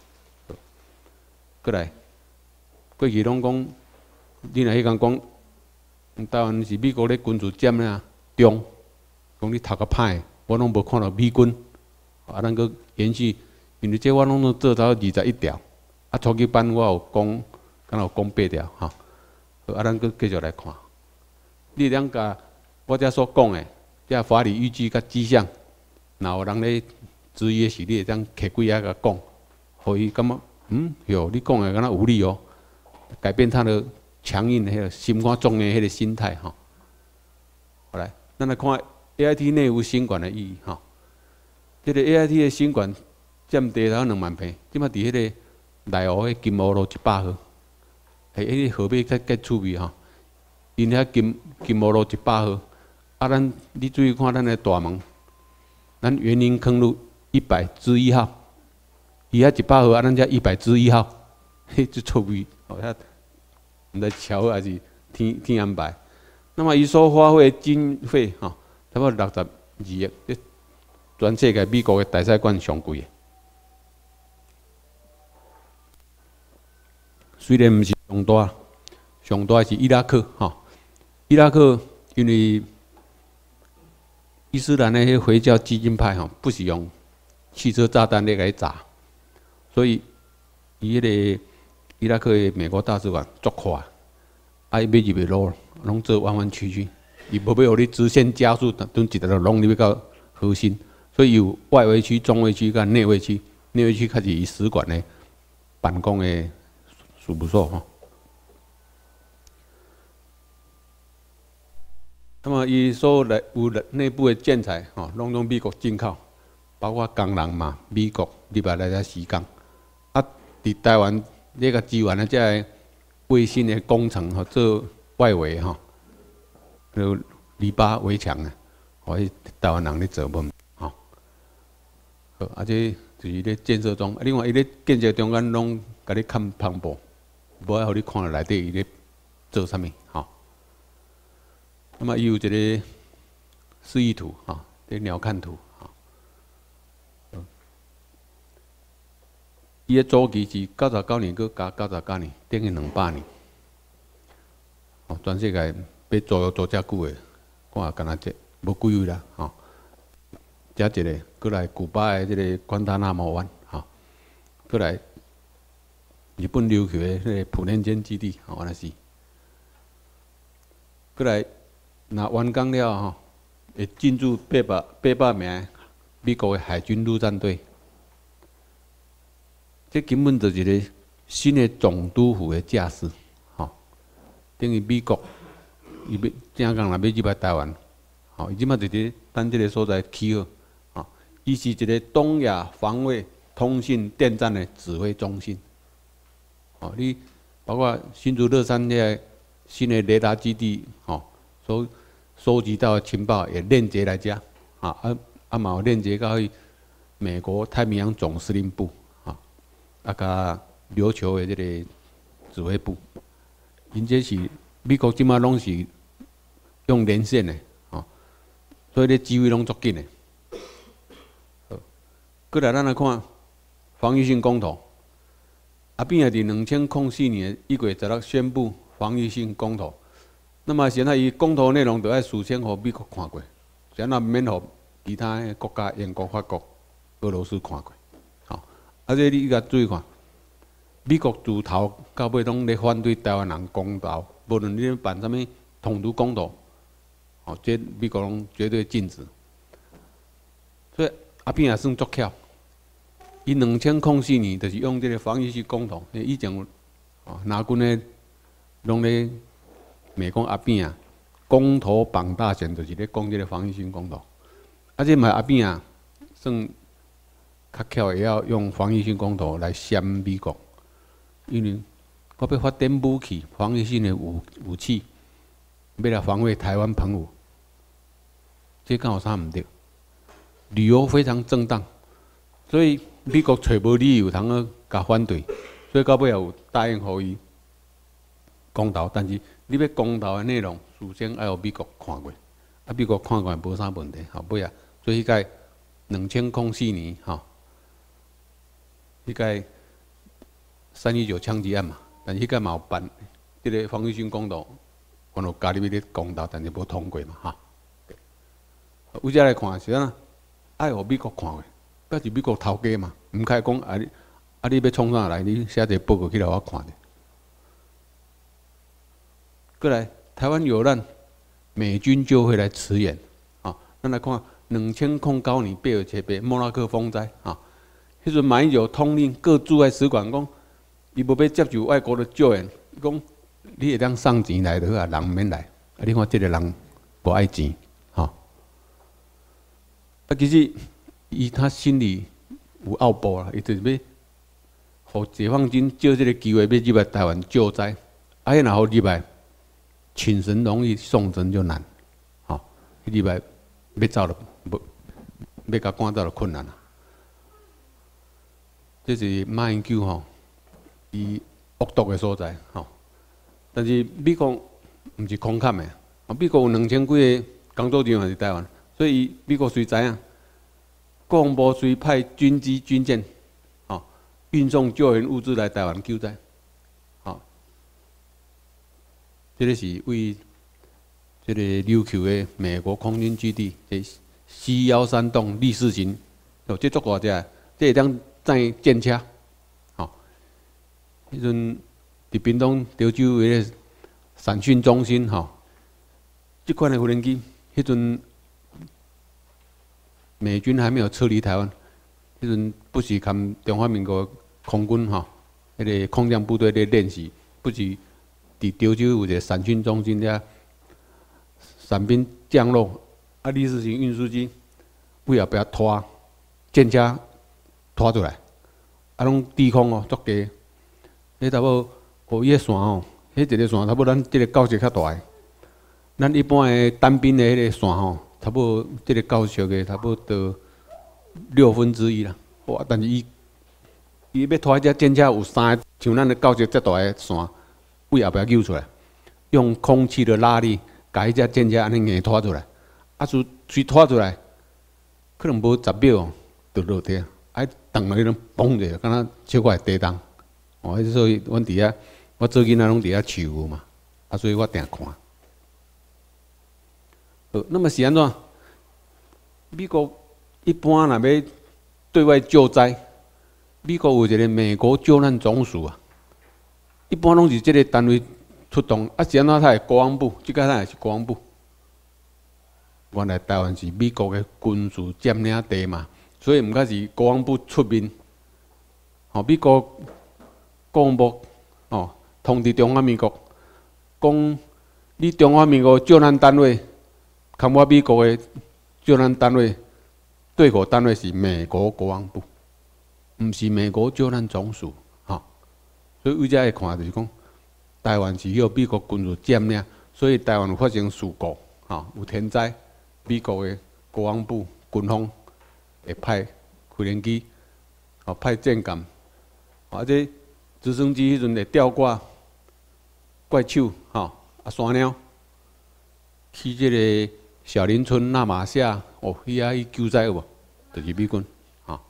过来，过去拢讲，你若迄讲讲，台湾是美国咧军事占领中，讲你读较歹，我拢无看到美军，啊，咱搁延续，因为这我拢做到二十一条，啊，初级班我有讲，敢若有讲八条，哈，啊，咱搁继续来看。 你两甲我遮所讲的，遮法理依据甲迹象，若有人咧质疑的是，你会当摕几下甲讲，互伊感觉嗯，哟，你讲的敢若有理哦，改变他的强硬的迄个心肝重的迄个心态吼。好来，咱来看 A I T 内务新馆的意义吼。这个 A I T 的新馆占地头两万平，即马伫迄个内湖的金湖路一百号，系迄个号码较较趣味吼。 因遐金金湖路一百号，啊，咱你注意看咱的大门，咱园林坑路一百之一号，伊遐一百号，啊，咱遮一百之一号，嘿，就趣味，哦，遐毋知巧还是天天安排。那么伊所花费经费吼，差不多六十二亿，全世界美国的大使馆上贵的。虽然毋是上大，上大是伊拉克吼。 伊拉克因为伊斯兰的迄回教激进派吼，不是用汽车炸弹咧来炸，所以伊迄个伊拉克的美国大使馆足快，啊伊要入的路拢做弯弯曲曲，伊无要互你直线加速，等一直就拢入到核心，所以有外围区、中围区甲内围区，内围区较是伊使馆的办公的事务所吼。 那么，伊所来有内部的建材，吼，拢从美国进口，包括工人嘛，美国入来来遮施工。啊，伫台湾这个支援的这个卫星的工程，吼，做外围吼，就篱笆围墙啊，互伊台湾人咧做无，吼。好，啊，这就是咧建设中。另外，伊咧建设中间拢甲你看旁部，无爱互你看内底伊咧做啥物，吼。 那么伊有一个示意图哈，这鸟瞰图哈。伊的周期是九十九年，佮加九十九年，等于两百年。哦，全世界要做做遮久的，看下敢若这无几位啦，吼。遮一个，过来古巴的这个关塔那摩湾，吼，过来日本琉球的这个普天间基地，吼，安尼是。过来。 那完工了吼，会进驻八百八百名美国的海军陆战队，这根本就是一个新的总督府的架势，吼，等于美国伊要正讲若要入来台湾，吼，伊即马就伫咱即个所在起好，吼，伊是一个东亚防卫通信电站的指挥中心，吼，你包括新竹乐山这个新的雷达基地，吼，所 收集到的情报也链接来遮，啊啊啊嘛有链接到去美国太平洋总司令部，啊啊甲琉球的这个指挥部，因这是美国即马拢是用连线的，啊，所以咧机会拢足紧的。好，过来咱来看防御性公投，阿扁也伫两千零四年一月十六宣布防御性公投。 那么现在伊公投内容就要事先互美国看过，现在免互其他国家，英国、法国、俄罗斯看过。好，啊，这你甲注意看， 美国自头到尾拢咧反对台湾人公投，无论你办啥物统独公投，哦，这美国拢绝对禁止。所以阿扁也算足巧，伊两千零四年就是用这个防御式公投，以前有哦拿军咧拢咧骂讲阿扁啊，公投绑大选就是咧讲这个防御性公投，啊这嘛阿扁啊算较巧，也要用防御性公投来煽美国。 因为我要发展武器，防御性的武武器，要来防卫台湾澎湖，这敢有啥唔对？理由非常正当，所以美国找无理由通去甲反对，所以到尾也有答应互伊公投，但是你要公投的内容，事先要有美国看过，啊美国看过无啥问题，后尾啊，所以迄个两千零四年吼，迄个。 三一九枪击案嘛，但是迄个嘛有办，即、这个防御性公投，我有加入迄个公投，但是无通过嘛，哈。有遮来看是安，爱互美国看的，表示美国头家嘛，毋开讲啊你啊你要创啥来，你写一个报告起来我看的。过来，台湾有难，美军就会来驰援，啊，咱来看两千零九年八月七八莫拉克风灾，啊，迄阵马英九通令各驻外使馆讲。 伊无要接受外国的救援，伊讲你会当送钱来就好啊，人毋免来。啊，你看即个人无爱钱，吼。啊，其实伊他心里有拗步啦，伊就是要，互解放军借即个机会要入来台湾救灾，啊，迄若好入来，请神容易送神就难，吼，入来要走就无，要甲赶走就困难啦。这是马英九吼。 伊恶毒的所在，吼，但是美国毋是空砍的，啊，美国有两千几个工作人员是台湾，所以美国虽知影，国防部虽派军机、军舰，吼，运送救援物资来台湾救灾，吼，这个是为这个琉球的美国空军基地，这西幺三栋立式型，哦，这足大只，这会当载舰车。 迄阵伫屏东潮州迄个产训中心吼，即款的无人机，迄阵美军还没有撤离台湾，迄阵不是看中华民国空军吼，迄个空降部队咧练习，不是伫潮州有一个产训中心遐，伞兵降落，啊，立式型运输机为后壁拖舰车拖出来，啊，拢低空哦，足低。 迄差不多，哦，伊个线吼，迄一个线差不多咱即个高速较大个，咱一般的单兵的迄个线吼，差不多即个高速个差不多六分之一啦。哇！但是伊伊要拖迄只舰车有三个像咱的高速遮大个线，为后壁扭出来，用空气的拉力，把迄只舰车安尼硬拖出来，啊，随随拖出来，可能无十秒就落地，啊，动了迄种嘣一下，敢若小可会地动。 哦，迄所以阮伫遐，我做囡仔拢伫遐树嘛，啊，所以我定看。好，那么是安怎？美国一般若要对外救灾，美国有一个美国救难总署啊，一般拢是即个单位出动，啊是安怎？他系国防部，即个咱也是国防部。原来台湾是美国的军事占领地嘛，所以毋该是国防部出面。哦，美国。 国防部哦，通知中华民国，讲你中华民国救难单位，看我美国的救难单位对口单位是美国国防部，毋是美国救难总署，哈、哦。所以为遮会看就是讲，台湾是由美国军事占领，所以台湾有发生事故，哈、哦，有天灾，美国的国防部军方会派无人机，哦，派舰舰，或者。 直升机迄阵会吊挂怪手，吼啊山鸟，去即个小林村纳马夏，哦，伊遐去救灾有无？就是美军，吼。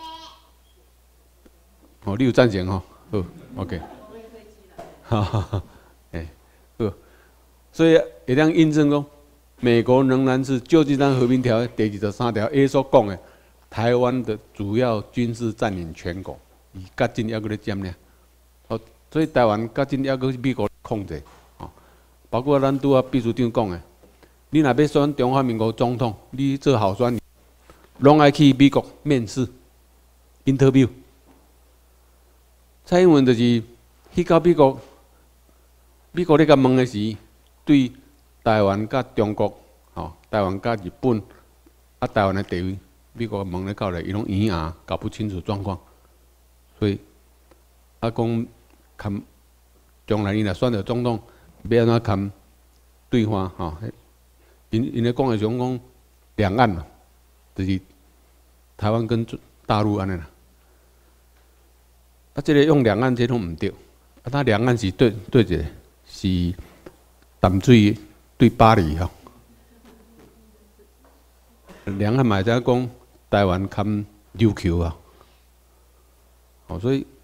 哦，你有赞成吼？好 ，OK。哈哈哈，哎，好，所以会当印证讲，美国仍然是旧金山和平条约第二十三条 A 所讲的，台湾的主要军事占领全国，以甲真抑搁咧占领。 哦，所以台湾甲真还阁是美国控制，哦，包括咱拄啊秘书长讲的，你若要选中华民国总统，你做候选人，拢爱去美国面试 interview。蔡英文就是去到美国，美国咧甲问的时，对台湾甲中国，吼，台湾甲日本，啊台湾的地位，美国问咧到咧，伊拢圆硬，搞不清楚状况，所以啊讲，看将来伊若选到总统，要安怎看对方，吼，因因咧讲的是讲两岸嘛，就是台湾跟大陆安尼啦。啊，这个用两岸这拢唔对，啊，他两岸是对对一个是淡水对巴黎吼，两岸嘛在讲台湾看琉球啊，哦，所以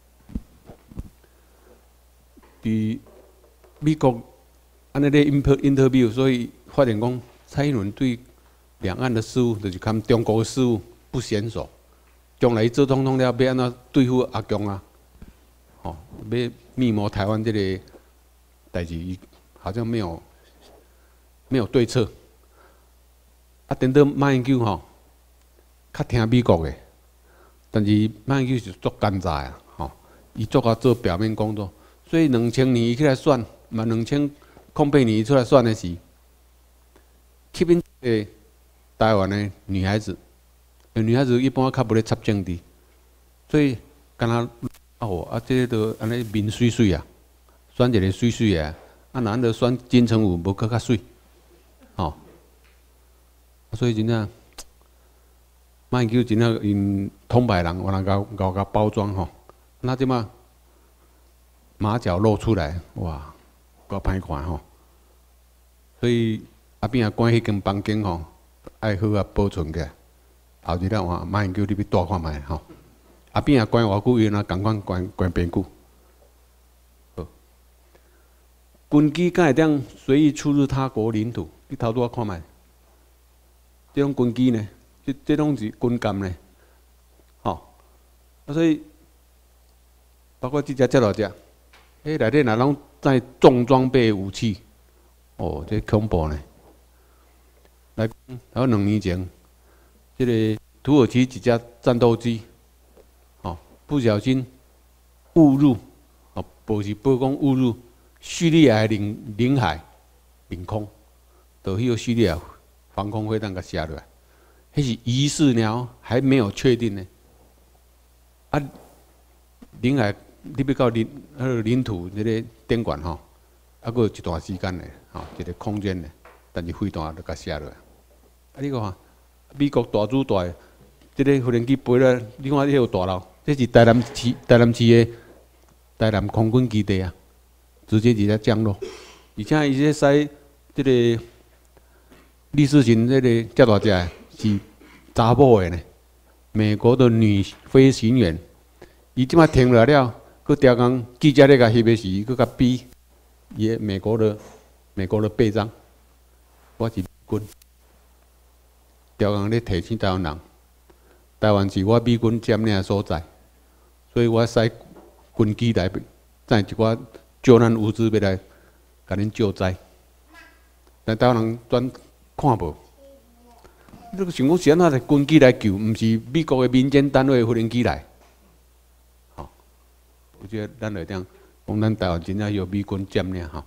伫美国安尼咧 interview， 所以发现讲蔡英文对两岸的事务就是看中国的事务不娴熟。将来做总统了，要安怎对付阿强啊？哦，要密谋台湾这个代志，好像没有没有对策。啊，等到马英九吼，较听美国的，但是马英九是足奸诈啊，吼，伊足啊做表面工作。所以两千年伊起来选，嘛两千零八年伊出来选的时，吸引诶台湾的女孩子。女孩子一般较无咧插政治，所以敢若啊吼啊，这个都安尼面水水啊，选一个水水的，啊，咱着选金城武无搁较水，吼，所以真正马英九真正因通歹人，有人搞搞甲包装吼，那即马马脚露出来，哇，够歹看吼，所以阿边啊关迄间房间吼，爱好啊保存起来。后日了换马英九，你要带看卖吼。后边也关偌久，伊若共款关关边久。好，军机敢会当随意出入他国领土？你头拄仔看卖，这种军机呢，这这种是军舰呢，吼。啊，所以包括这只这落只，迄内底若拢载重装备武器，哦，这恐怖呢。来，还有两年前。这个土耳其一架战斗机，哦，不小心误入，哦，不是报讲误入叙利亚的领领海领空，就迄个叙利亚防空飞弹给射落来，迄是疑似呢，还没有确定呢。啊，领海你要到领迄个领土这个边缘吼，啊，佫有一段时间呢，吼，一个空间呢，但是飞弹就给射落来，啊，你看。美国大主大，这个无人机飞了，你看这有大楼，这是台南市台南市的台南空军基地啊，直接直接降落，而且伊这使这个李世群这个遮大只是查某的呢，美国的女飞行员，伊即摆停落来了，佮调工记者咧甲翕的时，佮甲比伊个美国的美国的臂章，我是军。调工咧提醒台湾人，台湾是我美军占领的所在，所以我使军机来载一寡救难物资要来甲恁救灾。但台湾人全看无，你个想讲是安怎军机来救，毋是美国的民间单位无人机来。吼，我觉得咱来讲，讲咱台湾真正有美军占领吼。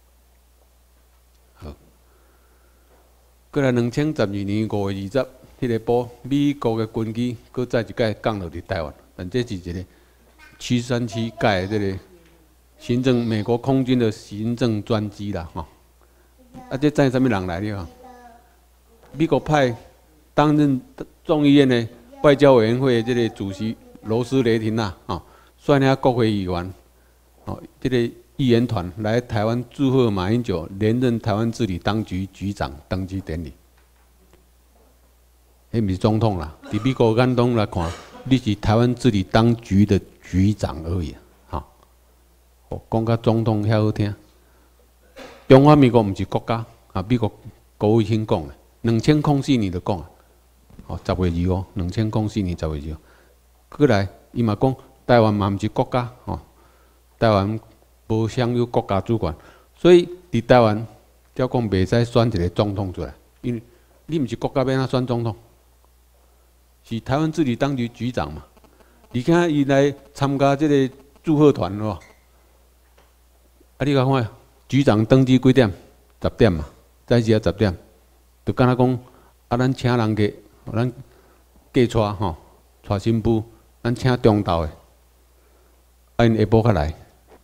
过来两千十二年五月二十，迄个波美国的军机搁再一届降落伫台湾，但这是一个七三七盖的这个行政美国空军的行政专机啦，吼。啊，这载什么人来了？美国派担任众议院的外交委员会的这个主席罗斯雷霆呐，吼，率领国会议员，哦，这个。议员团来台湾祝贺马英九连任台湾治理当局局长登基典礼。迄毋是总统啦，伫美国眼中来看，你是台湾治理当局的局长而已，哈。哦，讲甲总统遐好听。中华民国毋是国家，啊，美国国务卿讲的，两千零四年就讲啊，哦，十月二号，两千零四年十月二号，过来伊嘛讲台湾嘛毋是国家，吼。 台湾无享有国家主权，所以伫台湾要讲袂使选一个总统出来，因为你毋是国家要哪选总统，是台湾治理当局局长嘛。而且伊来参加这个祝贺团哦，啊，你讲看，局长登记几点？十点嘛，早时啊十点，就敢若讲啊，咱请人家，咱嫁娶吼，娶新妇，咱请中昼的，啊，因下晡才来，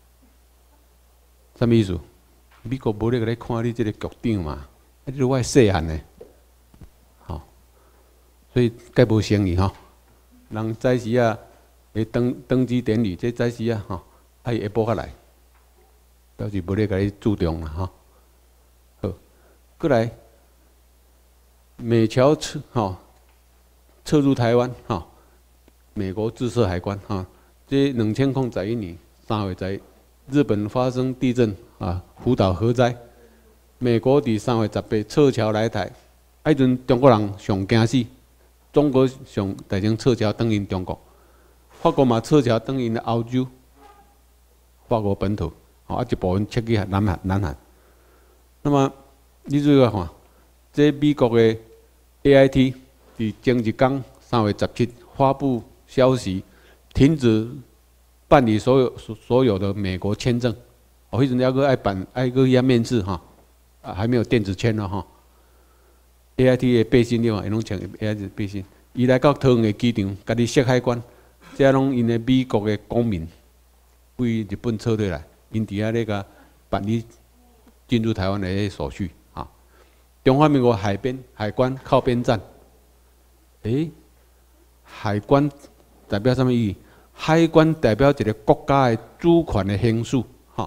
啥物意思？美国无咧个咧看你这个局长嘛，啊，你都我细汉的，吼，所以该无生意吼，人早时啊。诶，登登记典礼，这早时啊，吼，啊伊下晡才来，表示无咧甲你注重啦，吼。好，过来，美侨撤，吼，撤入台湾，吼，美国自设海关，哈，这两千零十一年三月十一，日本发生地震啊，福岛核灾，美国伫三月十八撤侨来台，啊，迄阵中国人上惊死，中国上大前撤侨转因中国。法国嘛撤侨转因欧洲，法国本土，吼啊一部分撤去南韩南韩。那么你注意看，这美国的 A I T 伫前一天三月十七发布消息，停止办理所有所有的美国签证。哦，迄阵还阁爱办，爱阁遐面试哈，啊还没有电子签了哈。A I T 的背心了嘛，伊拢穿 A I T 的背心，伊来到桃园的机场，家己设海关。这拢因为美国的公民为日本撤退来，因伫遐咧个办理进入台湾的迄手续啊。中华民国海边海关靠边站，诶、欸，海关代表什么意义？海关代表一个国家的主权的行使，哈。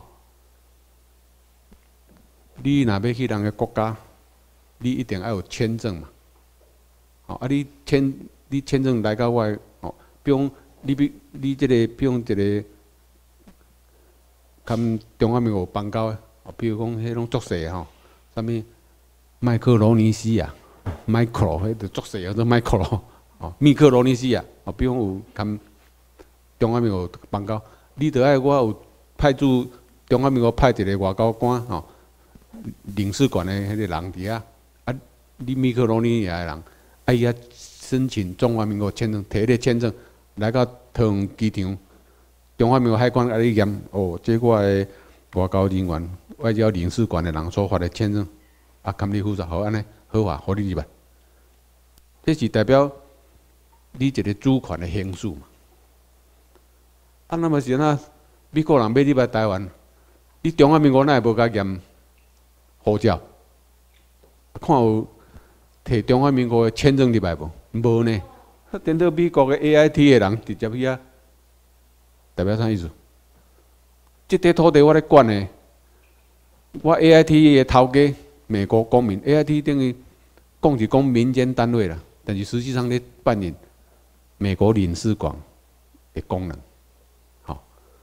你若要去人个国家，你一定要有签证嘛。好，啊，你签你签证来到我的，哦，比如。你比你即、这个，比如一个，含中华民国邦交的，哦，比如讲迄种作势吼，啥物麦克罗尼西亚 ，micro 迄个作势叫做 micro， 哦，密克罗尼西亚，哦，比如有含中华民国邦交，你着爱我有派驻中华民国派一个外交官吼，领事馆的迄个人伫遐，啊，你密克罗尼西亚的人，哎呀，申请中华民国签证，摕迄个签证。来到桃园机场，中华民国海关啊，你验哦，这我的外交人员、外交领事馆的人所发的签证，啊，堪你复杂，好安尼合法，互你入来。这是代表你一个主权的行使嘛。啊，那么是那美国人要入来台湾，你中华民国哪会无甲验护照？看有摕中华民国的签证入来无？无呢。等到美国的 A I T 的人直接去啊，代表啥意思？这块土地我咧管的，我 A I T 的头家美国公民 ，A I T 等于讲是讲民间单位啦，但是实际上咧扮演美国领事馆的功能。好，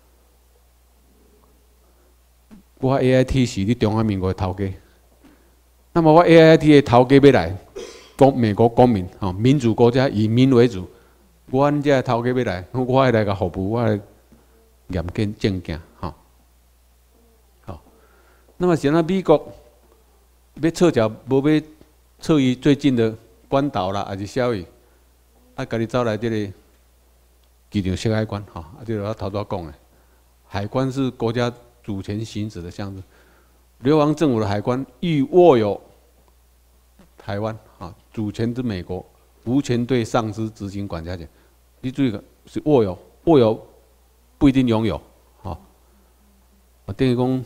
我 A I T 是你中华民国的头家，那么我 A I T 的头家要来。公美国公民，吼，民主国家以民为主。阮这头家要来，我爱来个服务，我爱验件证件，吼，好。那么现在美国要撤侨，无要撤于最近的关岛啦，还是萧屿，啊，家己走来这个机场设海关，吼，啊，这个我头拄讲的，海关是国家主权行使的象征。流亡政府的海关欲握有台湾。啊，主权之美国，无权对上司执行管辖权。你注意个，是握有，握有不一定拥有。好、哦，啊，等于讲，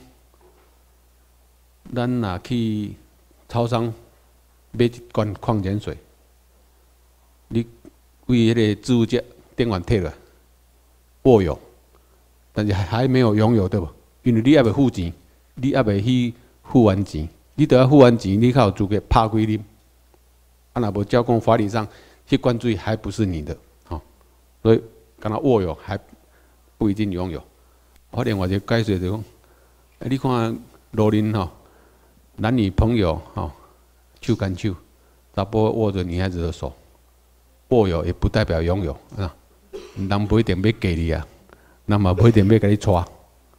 咱若去超商买一罐矿泉水，你为迄个置物架电源摕了，握有，但是还还没有拥有，对不？因为你还未付钱，你还未去付完钱，你得要付完钱，你才有资格拍几啉。啊，若无照讲法理上，迄罐水还不是你的，吼、哦，所以敢若握有还不一定拥有。我另外一个解释就讲，欸、你看罗琳吼，男女朋友吼，手牵手，查甫握着女孩子的手，握有也不代表拥有啊。人不一定要嫁你啊，人嘛不一定要甲你娶，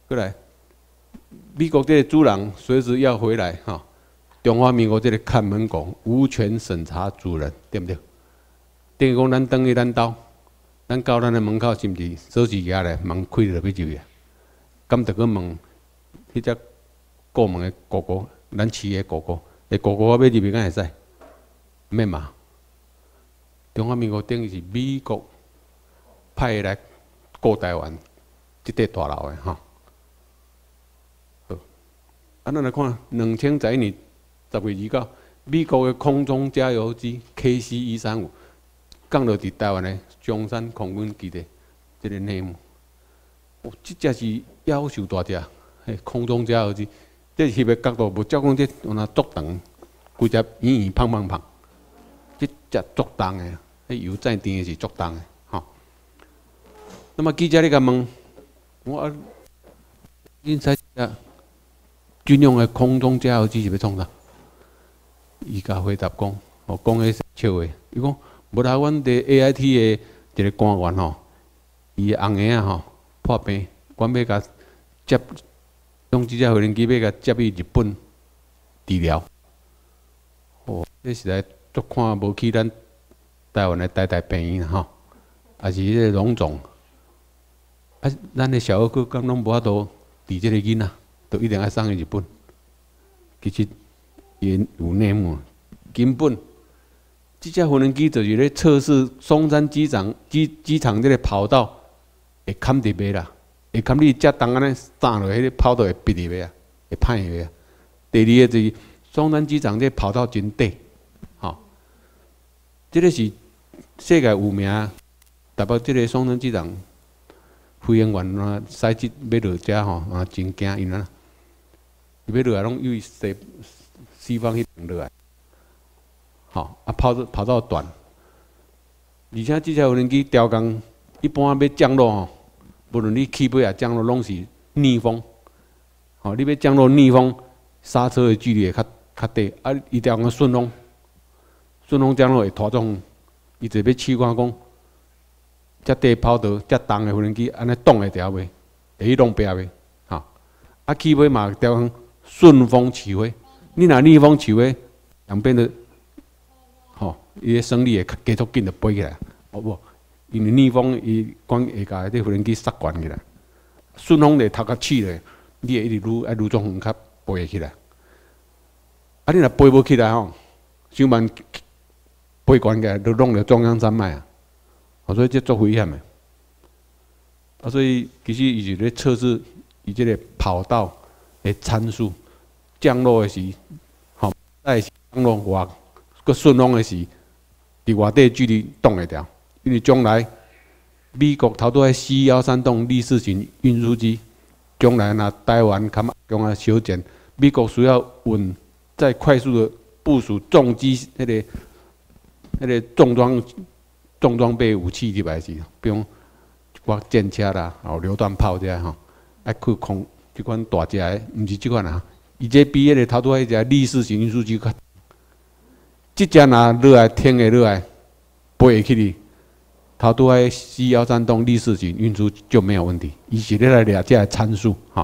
过来，美国这个主人随时要回来哈。中华民国这个看门狗，无权审查主人，对不对？等于讲，咱等于咱兜，咱到咱的门口是毋是锁匙夹咧，门开了要入去啊？敢得去问迄只过门的哥哥，咱饲的哥哥，诶哥哥我要入去敢会使？免嘛？中华民国等于是美国派来顾台湾即块大楼的吼。好，啊，咱来看两千十一年十月二九，美国的空中加油机 K C 一三五降落伫台湾的中山空军基地，这个内幕。哦，这只是夭寿大只，嘿，空中加油机，这翕的角度无照讲这有哪足长，规只圆圆胖胖胖，这只足重的，迄油载甜的是足重的，吼。那么记者咧甲问，我啊，因猜只军用的空中加油机是要创啥？伊甲回答讲，哦，讲迄笑话，伊讲，无啦，阮伫 A I T 的一个官员吼，伊的翁仔吼。破病，阮要甲接用这只无人机要甲接去日本治疗。哦，这实在足看无起咱台湾的台大病院吼，也是迄个荣总。啊，咱的小儿科敢拢无法度治这个囡仔，都一定要送去日本。其实也有内幕，根本这只无人机就是咧测试松山机场机机场这个跑道。会砍入去啦，会砍你遮重安尼打落，迄个跑道会闭入去啊，会歹入去啊。第二个就是松山机场这跑道真短，吼、哦，这个是世界有名，台北这个松山机场飞行员啊，赛季要落遮吼，啊真惊，因啊，伊要落来拢由西西方迄边落来，吼、哦，啊跑跑道短，而且这只无人机调工一般要降落吼。无论你起飞啊降落，拢是逆风。吼、哦，你要降落逆风，刹车的距离会较较短。啊，伊调个顺风，顺风降落会拖中，伊就要试看讲，遮短跑道、遮重的无人机，安尼挡会调袂？会去弄壁袂？吼，啊起飞嘛调讲顺风起飞。你若逆风起飞，两边的，吼、哦，伊个升力会加速紧就飞起来，好无？因为逆风，伊管会甲迄无人机刹悬起来，顺风就头壳起咧，你会一直愈爱愈种远较飞起来。啊，你若飞无起来吼，想办飞悬起来，都弄着中央山脉啊，啊，所以这足危险的。啊，所以其实伊是咧测试伊这个跑道的参数，降落的时，吼，在降落外，佮顺风的时，伫外底距离挡会调。因为将来美国头拄喺 C 一三栋立式型运输机，将来若台湾较用啊修建，美国需要稳再快速的部署重机迄、那个、迄个重装重装备武器入来时，比如我战车啦，哦榴弹炮这吼，爱去空即款大只的，毋是即款啊，伊这比迄个头拄迄只立式型运输机较，即只若落来天会落来，飞会起哩。头拄喺 C 一三栋立式型运输就没有问题，伊是咧来掠这参数哈，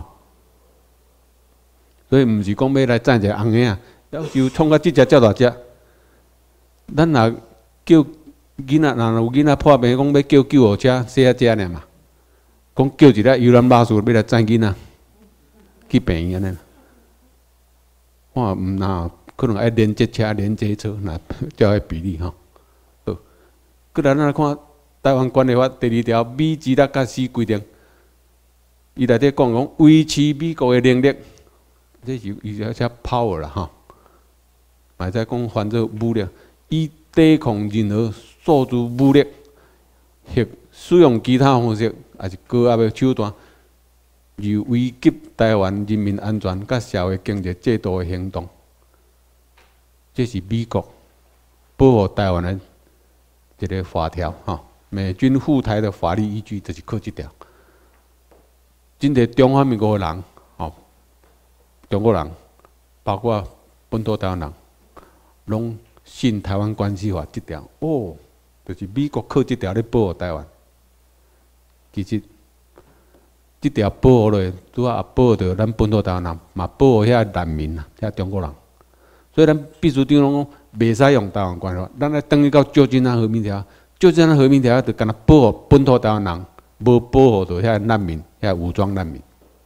所以毋是讲要来载一个红个啊，要求创到即只遮大只，咱若叫囡仔，若有囡仔破病，讲要叫救护车，小只尔嘛，讲叫一个游览巴士要来载囡仔去病院安尼，我毋那可能爱连接车、连接车，那照迄比例吼。好，过来咱来看。台湾关系法第二条，美资六甲四规定，伊内底讲讲维持美国的能力，这是伊叫写 power 啦吼，嘛在讲犯做武力，以抵抗任何诉诸武力或使用其他方式，也是高压的手段，有危及台湾人民安全甲社会经济制度的行动，这是美国保护台湾的一个法条吼。美军赴台的法律依据就是靠这条。真侪中华民国的人，吼、哦，中国人，包括本土台湾人，拢信台湾关系法这条。哦，就是美国靠这条咧保护台湾。其实， 即条保护落，拄啊也保护着咱本土台湾人，嘛保护遐难民啊，遐中国人。所以咱秘书长拢讲，袂使用台湾关系法，咱来等于到旧金山和平条约，旧金山和平条约就干那保护本土台湾人，无保护着遐难民，遐武装难民。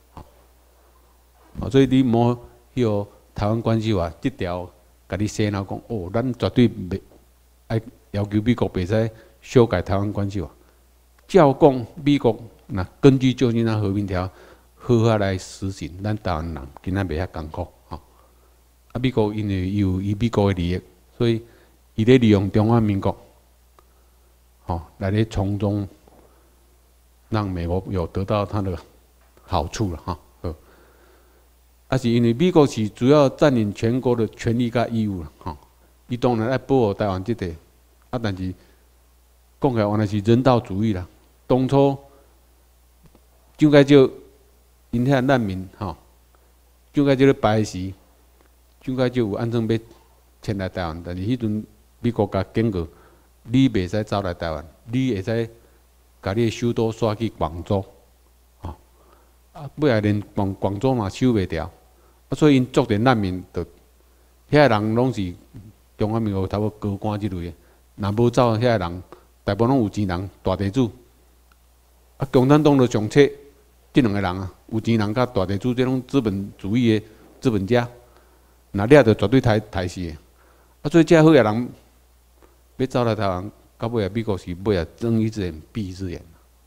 哦，所以你莫迄个台湾关系法即条，甲你洗脑讲，哦，咱绝对袂爱要求美国袂使修改台湾关系法。照讲，美国若根据旧金山和平条约好好来实行，咱台湾人今仔袂遐艰苦。啊，美国因为有伊美国的利益，所以伊咧利用中华民国，吼、哦、来咧从中让美国有得到它的好处了哈。呃，啊是因为美国是主要占领全国的权利甲义务了哈。伊、哦、当然爱保护台湾这地，啊，但是讲起来原来是人道主义啦。当初蒋介石因遐难民吼，蒋介石咧排时。蒋介石有安怎要迁来台湾，但是迄阵美国甲警告，你袂使走来台湾，你会使甲你的首都刷去广州，吼、哦，啊，尾来连广广州嘛收袂掉，啊，所以因作点难民，就遐人拢是中华民国差不多高官即类的，若无走遐人，大部分拢有钱人，大地主，啊，共产党就上册即两个人啊，有钱人甲大地主，即种资本主义的资本家。那掠着绝对台台死的，啊！所以遮好个人要走来台湾，到尾啊，美国是尾啊睁一只眼闭一只眼。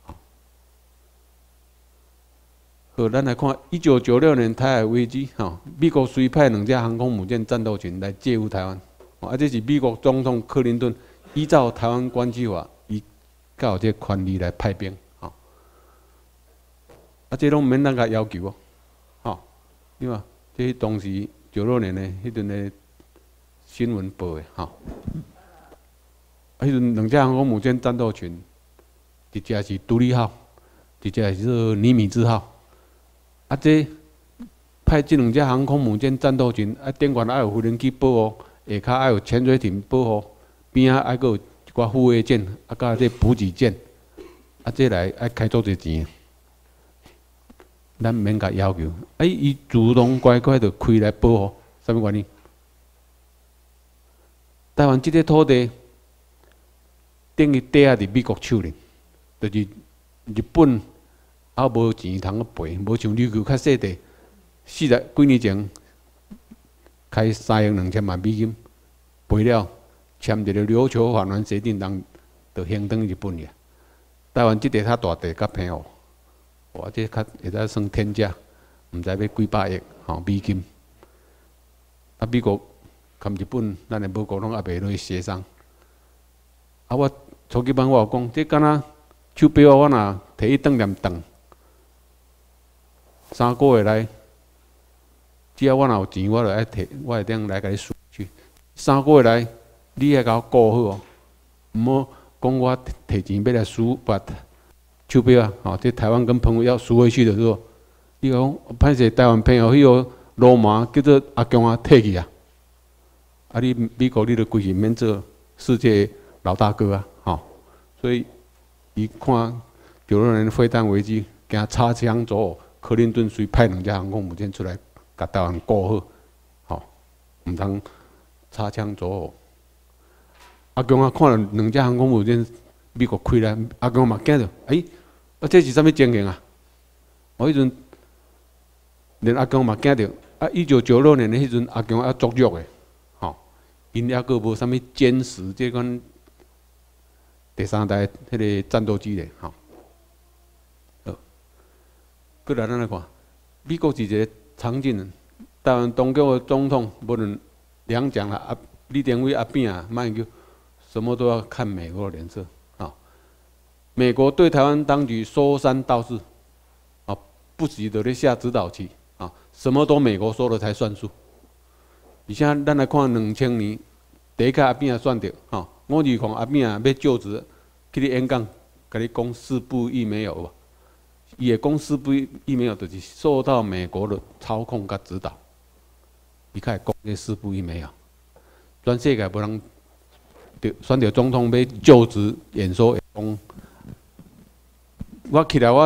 好，咱来看一九九六年台海危机，吼，美国随派两架航空母舰战斗群来介入台湾，啊，这是美国总统克林顿依照台湾关系法，伊才有这权利来派兵，吼，啊，这拢免咱甲要求哦，吼，对吧？这当时。九六年的迄阵的新闻报的吼，啊，迄阵两架航空母舰战斗群，一架是独立号，一架是尼米兹号。啊，这派这两架航空母舰战斗群，啊，顶悬爱有无人机保护，下骹爱有潜水艇保护，边仔爱有一寡护卫舰，啊，甲这补给舰，啊，这来爱开多侪钱。咱免甲要求，哎，伊主动乖乖的开来保护，什么原因？台湾这个土地等于底下伫美国手里，就是日本还无钱通去赔，无像琉球较细地，四十几年前开三亿两千万美金赔了，签一个琉球返还协定，人就还等日本去。台湾这地较大地较平哦。哇，这较会使算天价，毋知要几百亿吼美金。啊，美国含日本，咱的母国拢也袂落去协商。啊，我初级班我有讲，这敢若手表我若摕伊当念当，三个月来，只要我若有钱，我就爱摕，我会当来甲你输去。三个月来，你爱甲我顾好哦，毋好讲我摕钱要来输把。手表啊，吼，这台湾跟朋友要赎回去的时候，你讲歹势台湾朋友迄个罗马叫做阿强啊退去啊，啊你美国你著规是免做世界老大哥啊，吼，所以伊看九六年飞弹危机，惊擦枪走火，克林顿随派两架航空母舰出来，甲台湾顾好，吼，毋通擦枪走火。阿强啊，看了两架航空母舰美国开来，阿强嘛惊着，哎。啊，这是啥物情形啊？我迄阵连阿强嘛惊着，啊，一九九六年的迄阵阿强还作肉的，吼，因抑个无啥物歼十这款第三代迄个战斗机咧，吼。好，过来咱来看，美国是一个常见人，台湾当局的总统无论两蒋啦，啊，李登辉阿扁啊，卖叫什么都要看美国的脸色。美国对台湾当局说三道四，啊，不时的咧下指导棋，啊，什么都美国说了才算数。而且咱来看两千年，第一届阿扁也选着，哈，我二看阿扁啊要就职，去你演讲，甲你讲四不一没有吧？伊会讲四不一没有，就是受到美国的操控甲指导。伊开始讲这四不一没有，全世界无人选着总统要就职演说会讲。我起来，我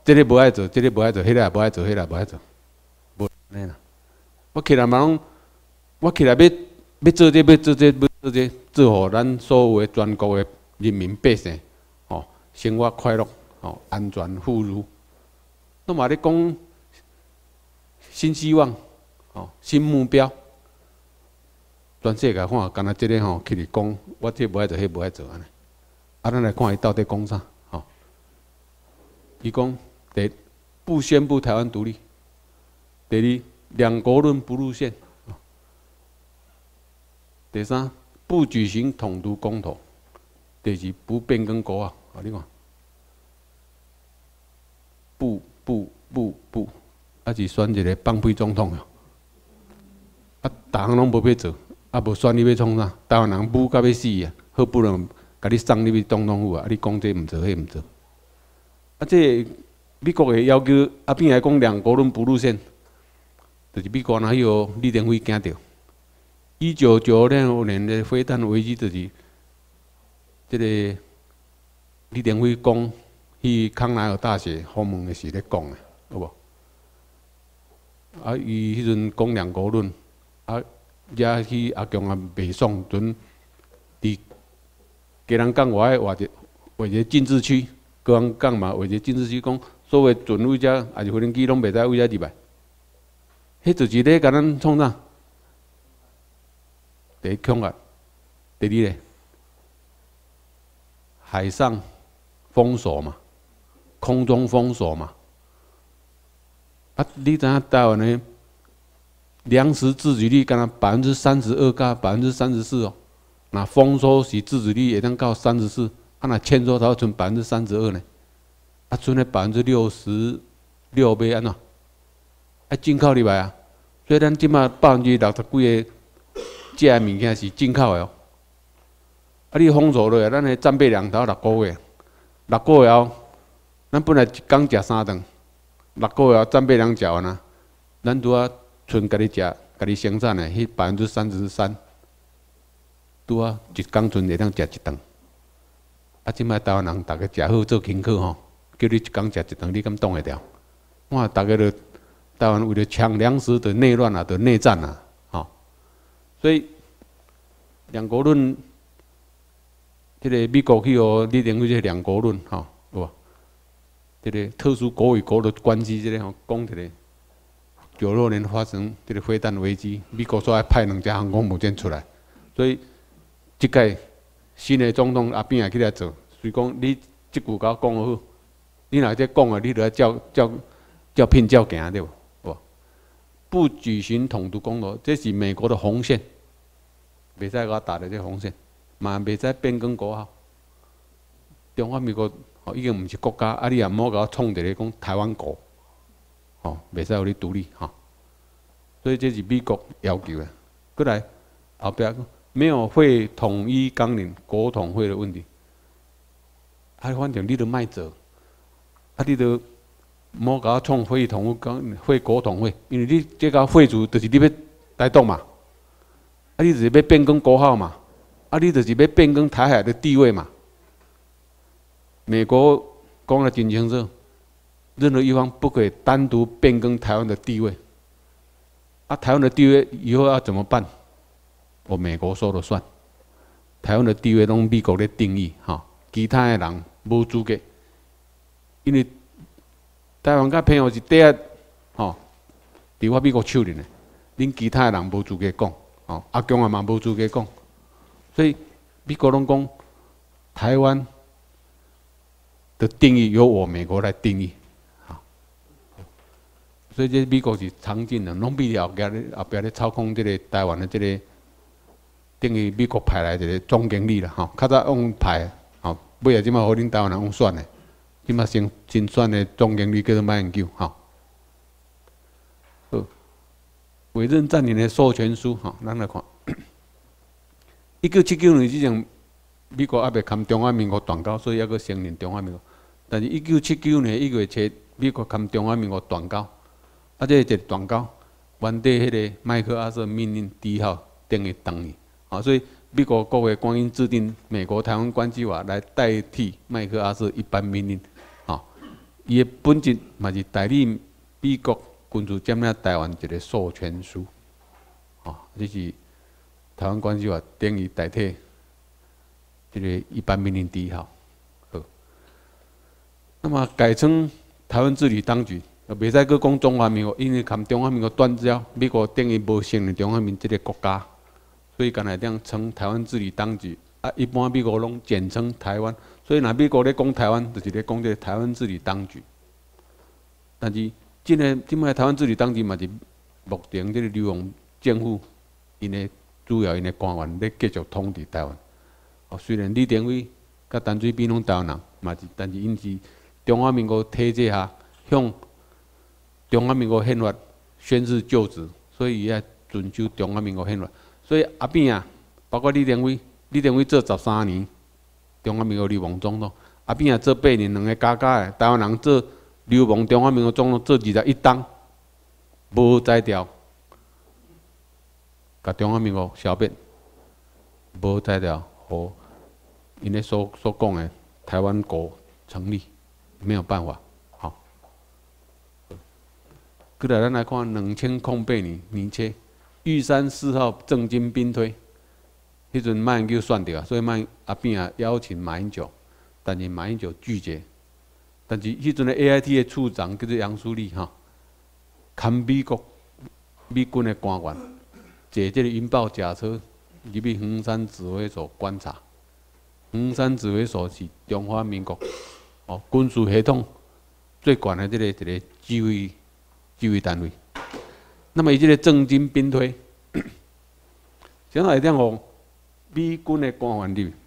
这个无爱做，这个无爱做，迄个也无爱做，迄个也无爱做，无安尼啦。我起来嘛拢，我起来要要做这，要做这，要做这，做互咱所有的全国的人民百姓，吼，生活快乐，吼，安全富裕。那嘛咧讲新希望，吼，新目标。全世界看，干那即个吼，起嚟讲，我这无爱做，迄无爱做安尼。啊，咱来看伊到底讲啥？吼，伊讲第不宣布台湾独立，第二两国论不入宪，第三不举行统独公投，第四不变更国号。啊，你看，不不不不，啊是选一个放屁总统哦。啊，逐项拢无要做。啊，无选你要创啥？台湾人武到要死啊！好不容易甲你送你去总统府啊！啊，你讲这毋做，迄毋做。啊，这美国的要求啊，边来讲两国论不入宪，就是美国哪有李登辉惊到。一九九六年的飞弹危机，就是这个李登辉讲去康奈尔大学访问的时咧讲的，好无？啊，伊迄阵讲两国论啊。也去阿强啊，袂爽，阵伫家人港外画一画一个禁制区，高人港嘛画一个禁制区，讲所有船位遮也是飞行机拢袂使位遮入来。迄就是咧，甲咱创啥？第一恐吓，第二咧，海上封锁嘛，空中封锁嘛。啊，你知影台湾的？粮食自给率干那百分之三十二加百分之三十四哦，那丰收时自给率也当到三十四，啊那欠收才剩百分之三十二呢，啊剩咧百分之六十六要安怎？啊进口入来啊，所以咱即马百分之六十几个食的物件是进口的哦。啊你丰收落来，咱的战备粮头六个月，六个月后，咱本来一工食三顿，六个月后战备粮食完啊，咱拄啊。剩家己食，家己生产的，迄百分之三十三，拄啊一工剩会当食一顿。啊，即摆台湾人逐个食好做轻巧吼，叫你一工食一顿，你敢挡会了？哇，逐个都台湾为了抢粮食的内乱啊，的内战啊，吼。所以两国论，即个美国去哦，你认为这两国论吼，有无？这个特殊国与国的关系，这个吼讲起来。九六年发生这个飞弹危机，美国说要派两架航空母舰出来，所以这届新的总统阿扁也起来做。所以讲你这句甲我讲好，你若这讲啊，你就要照照照聘照行对不？不举行统独公投，这是美国的红线，袂使甲我打的这红线，嘛袂使变更国号。中华民国哦已经唔是国家，啊你也莫甲我创一个讲台湾国。哦，袂使互你独立哈、哦，所以这是美国要求的。过来后壁没有会统一纲领国统会的问题，啊，反正你都卖做，啊，你都莫甲我创会统纲会国统会，因为你这个会主就是你要台独嘛，啊，你就是要变更国号嘛，啊，你就是要变更台海的地位嘛。美国讲得真清楚。任何一方不可以单独变更台湾的地位，啊，台湾的地位以后要怎么办？我美国说了算，台湾的地位拢美国咧定义，哈，其他的人无资格，因为台湾甲澎湖是第一，吼，伫我美国手里呢，恁其他的人无资格讲，吼，阿强也嘛无资格讲，所以美国拢讲台湾的定义由我美国来定义。所以这美国是常进的，拢比后壁咧后壁咧操控这个台湾的这个，等于美国派来一个总经理啦，吼，较早用派，吼，尾下即马互恁台湾人用选的，即马新新选的总经理叫做马英九，吼。好，委任占领的授权书，吼，咱来看。一九七九年之前，美国还未签中华民国断交，所以还阁承认中华民国。但是，一九七九年一月初，美国签中华民国断交。啊，这个断交，原底迄个麦克阿瑟命令第一号等于等于，啊，所以美国国会光因制定《美国台湾关系法》来代替麦克阿瑟一般命令，啊， 伊的本质嘛是代理美国军事占领台湾一个授权书，哦，这是台湾关系法等于代替这个一般命令第一号。好，那么改称台湾治理当局，袂使搁讲中华民国，因为含中华民国断交，美国等于无承认中华民这个国家，所以干来这样称台湾治理当局。啊，一般美国拢简称台湾，所以若美国咧讲台湾，就是咧讲这个台湾治理当局。但是，即个即摆台湾治理当局嘛是目前这个流亡政府，因的主要因的官员咧继续统治台湾。哦，虽然李登辉甲陈水扁拢台湾人，嘛是，但是因是中华民国体制下向中华民国宪法宣誓就职，所以伊要遵守中华民国宪法。所以后边啊，包括李登辉。李登辉做十三年，中华民国流亡总统，后边也做八年，两个加加的，台湾人做流亡中华民国总统做二十一档，无裁掉，甲中华民国消灭，无裁掉，和因咧所所讲的台湾国成立，没有办法，好。过来咱来看两千零八年年初，玉山四号正经兵推。迄阵马英九选着啊，所以马阿扁啊邀请马英九，但是马英九拒绝。但是迄阵的 A I T 的处长叫做杨淑丽哈，看美国美军的官员坐这个云豹甲车入去横山指挥所观察。横山指挥所是中华民国哦军事系统最悬的这个一个指挥指挥单位。那么伊这个正经兵推，现在一定哦。美军的官员入，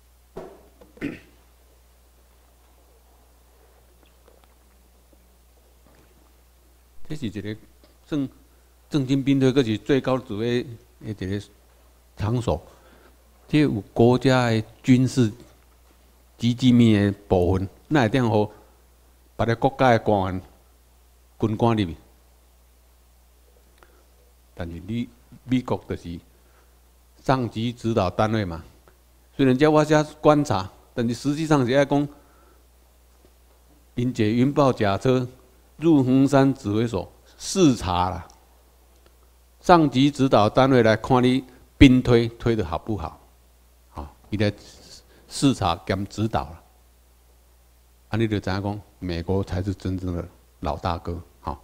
这是一个正正经兵队，佫是最高指挥的一个场所。这有国家的军事极机密的部分，那会当互别个国家的官员、军官入去。但是你美国就是。上级指导单位嘛，虽然叫我遮观察，但是实际上是爱讲，因坐云豹甲车入横山指挥所视察啦。上级指导单位来看你兵推推得好不好，啊，伊来视察兼指导啦。啊，你就知影讲，美国才是真正的老大哥，好。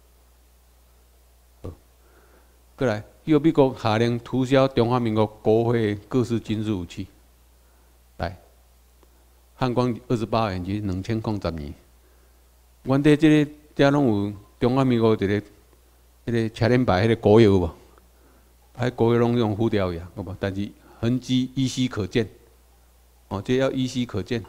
过来。由美国下令涂销中华民国国会各式军事武器。来，汉光二十八年至两千零十年，原地这个遮拢有中华民国一个迄个车轮牌迄个国有无？迄国有拢用浮雕呀，好无？但是痕迹依稀可见。哦，这要依稀可见。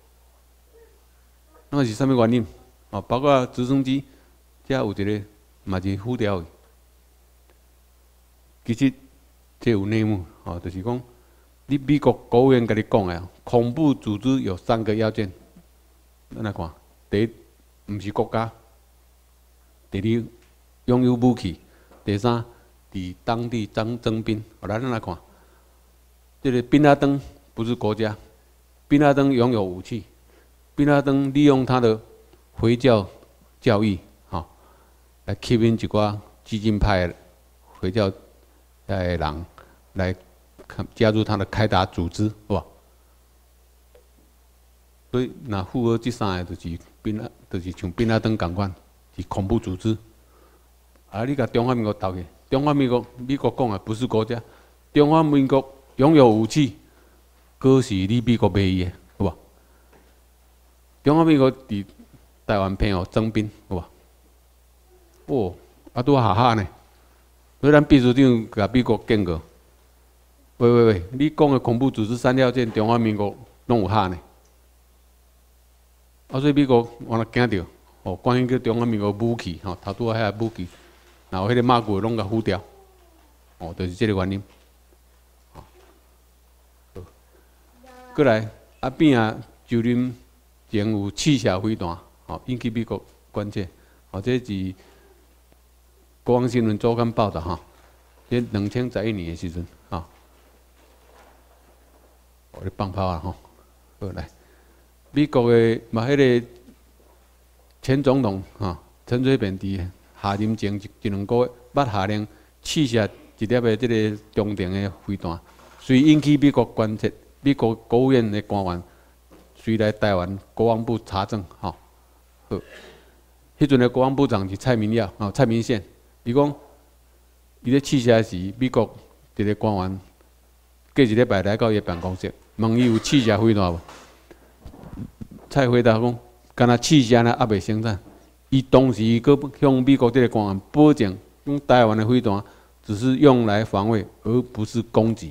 那是啥物原因？哦，包括直升机，遮有一个嘛是浮雕的。其实这有内幕，哦，就是讲，你美国国务院跟你讲的，恐怖组织有三个要件，咱来看，第一，不是国家；第二，拥有武器；第三，伫当地征征兵。好，来咱来看，这个宾拉登不是国家，宾拉登拥有武器，宾拉登利用他的回教教义，哈、哦，来吸引一寡激进派的回教。诶，人来加入他的开打组织，哇！所以那符合这三个，就是宾拉，就是像宾拉登共款，是恐怖组织。啊，你甲中华民国斗去，中华民国美国讲的不是国家，中华民国拥有武器，可是你美国卖伊的，好无？中华民国伫台湾偏哦征兵，好无？哦，啊拄下下呢。所以咱秘书长甲美国见过，喂喂喂，你讲的恐怖组织三要件，中华民国拢有下呢。啊，所以美国我若惊着，哦，关于叫中华民国武器，吼、哦，头拄啊遐武器，然后迄个马骨拢甲糊掉，哦，就是这个原因。哦，过来阿扁啊就任前有试射飞弹，哦，引起美国关切，哦，这是。国防新闻周刊报道哈，这两千十一年的时阵啊，我咧放炮啊吼，好来，美国的嘛迄个前总统哈陈水扁伫下任前一一两个月，捌下令试射一粒的这个中程的飞弹，遂引起美国关切。美国国务院的官员随来台湾国防部查证，吼、哦，好，迄阵的国防部长是蔡明耀，哦，蔡明宪，伊讲，伊咧试射时，美国一个官员过一礼拜来到伊办公室，问伊有试射飞弹无？蔡回答讲，敢若试射呢，还未生产。伊当时佮向美国这个官员保证，用台湾的飞弹只是用来防卫，而不是攻击。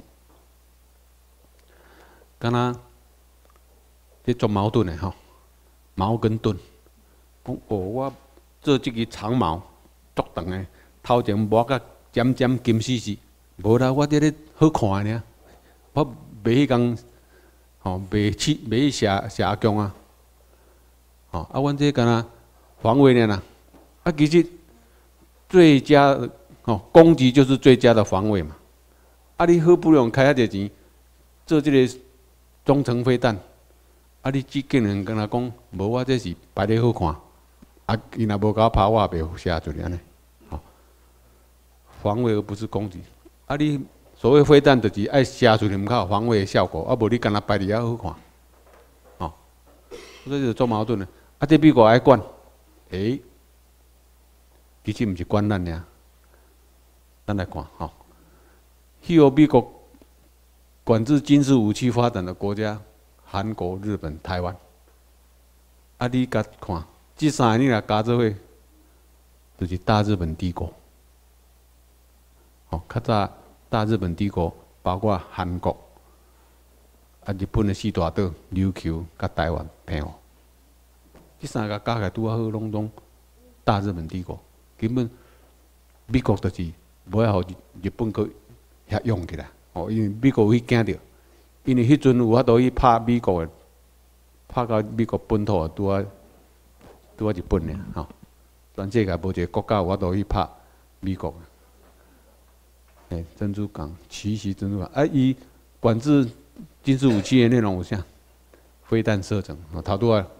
敢若这做矛盾的吼，矛跟盾。讲哦，我做这个长矛，足长的，头前磨甲尖尖金丝丝，无啦，我这咧好看的尔。我卖迄工，吼卖去卖去射射阿强啊，吼啊，阮这敢若防卫呢啦，啊，其实最佳的吼攻击就是最佳的防卫嘛。啊，你好不容易开遐侪钱做这个中程飞弹，啊！你只竟然跟他讲，无我这是摆咧好看，啊！伊若无甲我拍，我也袂射出去安尼。吼，防卫而不是攻击。啊！你所谓飞弹就是爱射出去，毋较有防卫的效果，啊！无你干那摆伫遐好看，吼，这就是做矛盾的。啊！这美国爱管，诶、欸，其实毋是管咱尔，咱来看吼，迄个美国管制军事武器发展的国家，韩国、日本、台湾。啊，你甲看，这三个你若加做伙，就是大日本帝国。哦，较早大日本帝国包括韩国、啊日本的四大岛、琉球、甲台湾、澎湖，这三个加起来拄啊好，拢拢大日本帝国。根本美国就是无爱互日本去遐用起来。哦，因为美国会惊着，因为迄阵有法度去拍美国的，拍到美国本土拄啊拄啊日本尔，吼，全世界无一个国家有法度去拍美国。诶、欸，珍珠港、奇袭珍珠港，啊，伊管制军事武器的内容有啥？飞弹射程，哦，头拄啊，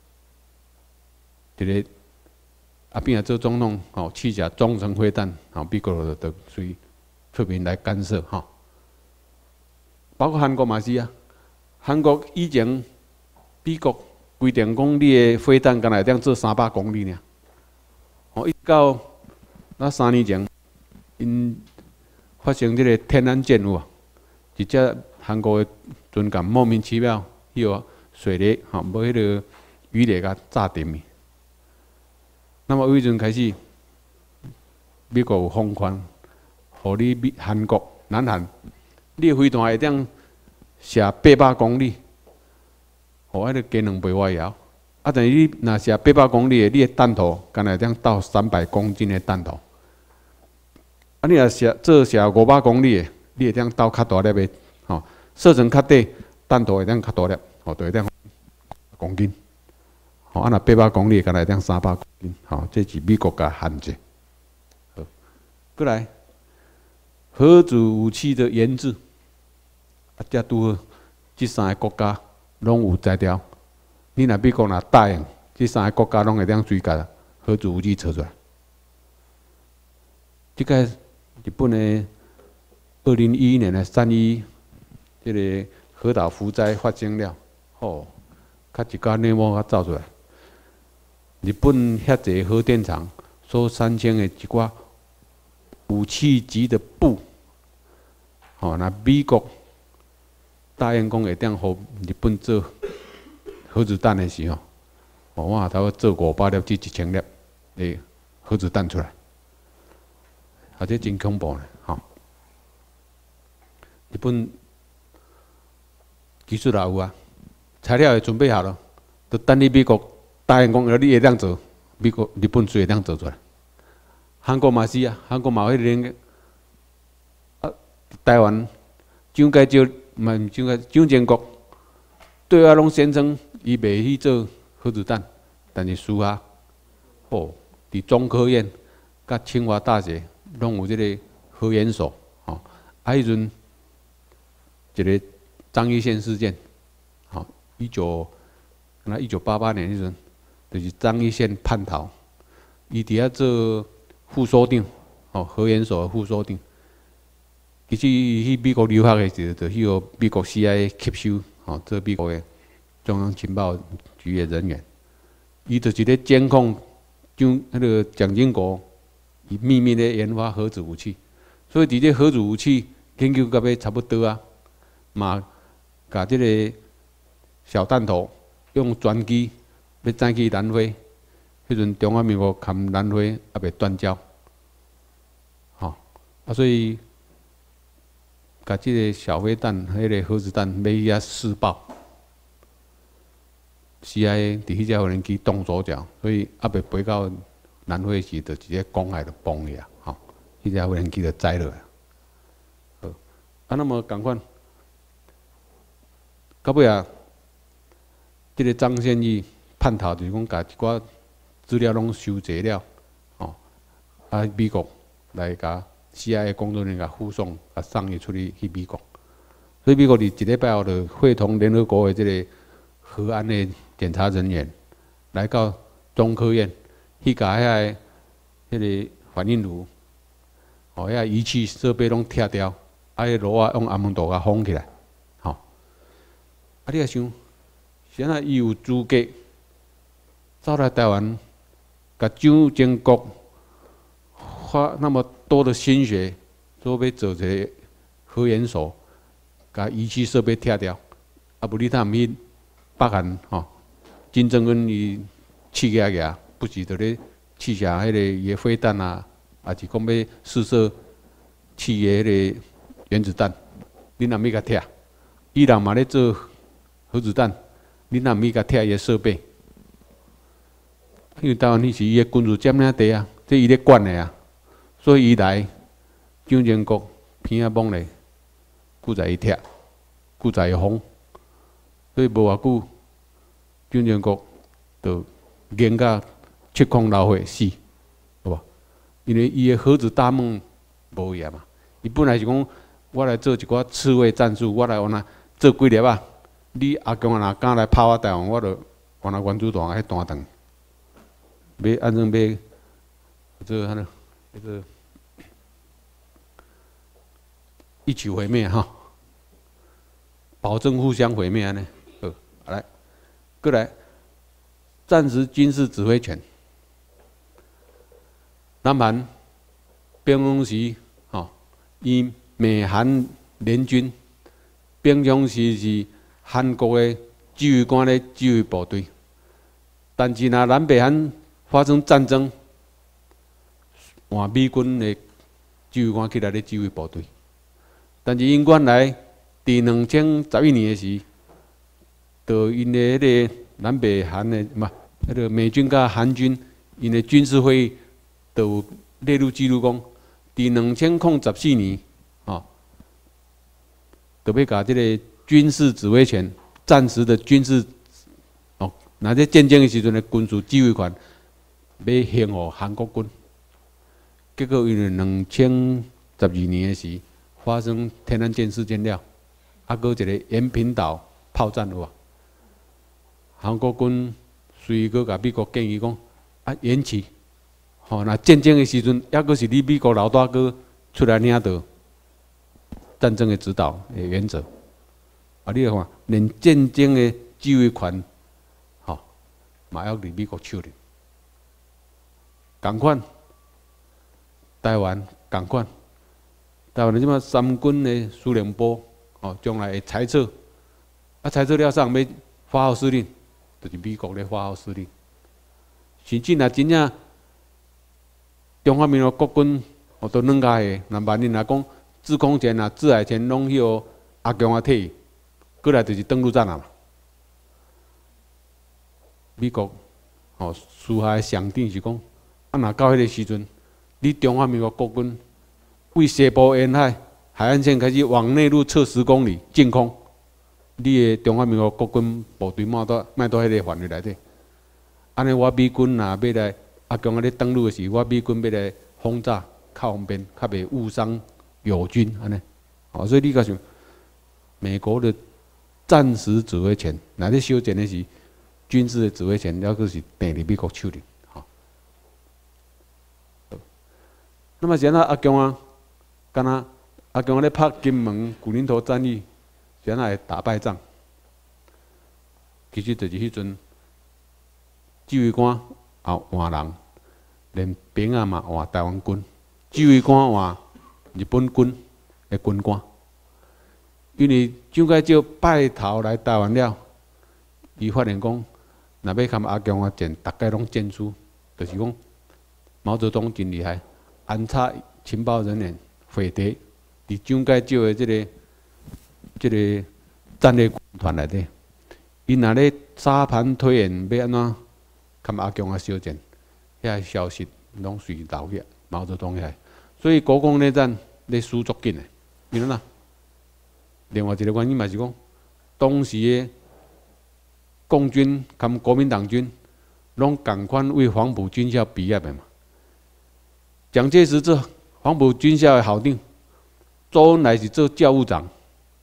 一个阿扁啊做总统，吼，试射中程飞弹，吼，美国就就随出面来干涉，吼。包括韩国嘛是啊，韩国以前美国规定讲，你的飞弹敢若会当做三百公里尔。哦，一到那三年前，因发生这个天安舰有啊，一只韩国的军舰莫名其妙，迄个水雷吼，无迄个鱼雷甲炸沉去。那么由迄阵开始，美国有放宽，互你美韩国、南韩。你的飞弹会当射八百公里，哦，迄个机能袂外摇。啊，但是你若射八百公里的，你的弹头敢若会当到三百公斤的弹头。啊，你若射做射五百公里的，你会当到较大粒的，吼，射程较短，弹头会当较大粒，吼，就会当公斤。吼，啊，若八百公里，敢若会当三百公斤，吼，这是美国甲限制。好，过来，核子武器的研制。啊，遮拄好，这三个国家拢有材料。你若美国若答应，这三个国家拢会当随甲核子武器扯出来。即个日本的二零一一年的三一，这个核岛福灾发生了，吼，较一家内幕较走出来。日本遐济核电厂所产生的一寡武器级的布，吼，那美国答应讲会当互日本做核子弹的时候，哦，我头要做五百粒至一千粒的核子弹出来，啊，这真恐怖呢，吼！日本技术也有啊，材料也准备好了，都等你美国答应讲，你会当做，美国日本就会当做出来。韩国嘛是啊，韩国嘛有迄个啊，台湾蒋介石。嘛，唔像个蒋经国对外拢宣称伊袂去做核子弹，但是私下，哦，伫中科院、甲清华大学拢有即个核研所，吼、哦，啊，迄阵一个张一宪事件，吼、哦，一九那一九八八年迄阵， 就是张一宪叛逃，伊伫遐做副所长，哦，核研所的副所长。其实伊去美国留学的时候，就去互美国 C I A 吸收，哦，做美国的中央情报局的人员。伊就是咧监控蒋迄个蒋经国，伊秘密咧研发核子武器。所以伫这核子武器研究到尾差不多啊，嘛，甲这个小弹头用专机要载去南非，迄阵中华民国含南非还袂断交，吼、啊，所以。甲即个小飞弹、迄个核子弹买去遐试爆 ，C I A 伫迄只无人机动手脚，所以还袂飞到南非时，就直接公海就崩去啊！吼，迄只无人机就栽落。好，啊，那么共款，到尾啊，即个张献义叛逃，就是讲甲一寡资料拢收集了，吼，啊，美国来甲。C I A 工作人员甲护送，甲送伊出去去美国，所以美国伫一礼拜后就会同联合国的这个核安的检查人员来到中科院，去甲遐迄个反应炉，哦，遐仪器设备拢拆掉，啊，迄炉啊用阿蒙豆甲封起来，吼、哦。啊，你啊想，现在伊有资格走来台湾，甲蒋经国花那么多的心血，做要做一个核研所，甲仪器设备拆掉，啊，无你他毋去北韩吼，金正恩伊试下个，不是伫咧试下迄个伊个飞弹啊，啊是讲要试射试个迄个原子弹，你若要甲拆，伊人嘛咧做核子弹，你若毋去甲拆伊个设备，因为台湾迄是伊个军事占领地啊，这伊咧管的啊。所以伊来，蒋经国偏啊懵咧，顾在伊拆，顾在伊封，所以无偌久，蒋经国就研到七孔流血死，好无？因为伊个核子大梦无验嘛，伊本来是讲我来做一寡刺猬战术，我来往哪做几粒啊？你阿公若敢来拍我台湾，我就往哪原子弹迄弹断，要安怎要做安尼？那个一起毁灭哈，保证互相毁灭安尼。好，来，过来，战时军事指挥权。南韩兵锋时，吼，以美韩联军，兵锋时是韩国的指挥官咧指挥部队，但是若南北韩发生战争，换美军的指挥官起来咧指挥部队，但是因原来伫两千十一年的时，就因的迄个南北韩的嘛，迄个美军甲韩军因的军事会议，就有列入记录讲，伫两千零十四年，吼，就要甲即个军事指挥权、战时的军事，哦，那在战争的时阵的军事指挥权，要献予韩国军。结果因为两千十二年的时发生天安舰事件了，啊，搁一个延平岛炮战有无？韩国军随搁甲美国建议讲，啊延期，吼，那战争的时阵，抑搁是你美国老大哥出来领导战争的指导的原则，啊，你来看，连战争的指挥权，吼，嘛要伫美国手里，共款。台湾共款，台湾的即马三军的司令部，哦，将来会裁撤，啊，裁撤了上要发号施令，就是美国咧发号施令。甚至若真正中华民国国军哦都软甲个，那万一若讲制空权啊、制海权拢去互阿强啊摕，过来就是登陆战啊嘛。美国哦私下上定是讲，啊，若到迄个时阵。你中华民国国军为西部沿海海岸线开始往内陆测十公里进空，你的中华民国国军部队莫到莫到迄个范围内底。安尼我美军若要来阿强啊咧登陆的时，我美军要来轰炸较方便，较袂误伤友军安尼。哦，所以你甲想，美国的战时指挥权，若咧修建的时， 军事的指挥权，了就是定伫美国手里。吼、那么现在阿强啊，敢若阿强咧拍金门古宁头战役，现在打败仗，其实就是迄阵指挥官也换人，连兵啊嘛换台湾军，指挥官换日本军的军官。因为蒋介石拜头来台湾了，伊发现讲，若要甲阿强啊战，大概拢战输，就是讲毛泽东真厉害，安插情报人员匪谍伫蒋介石的这个这个战略团内底，伊若咧沙盘推演要安怎甲阿强啊相战，遐消息拢随流去毛泽东遐，所以国共内战咧输足紧的，因为哪？另外一个原因嘛是讲，当时的共军含国民党军，拢共款为黄埔军校毕业的嘛。蒋介石做黄埔军校的校长，周恩来是做教务长。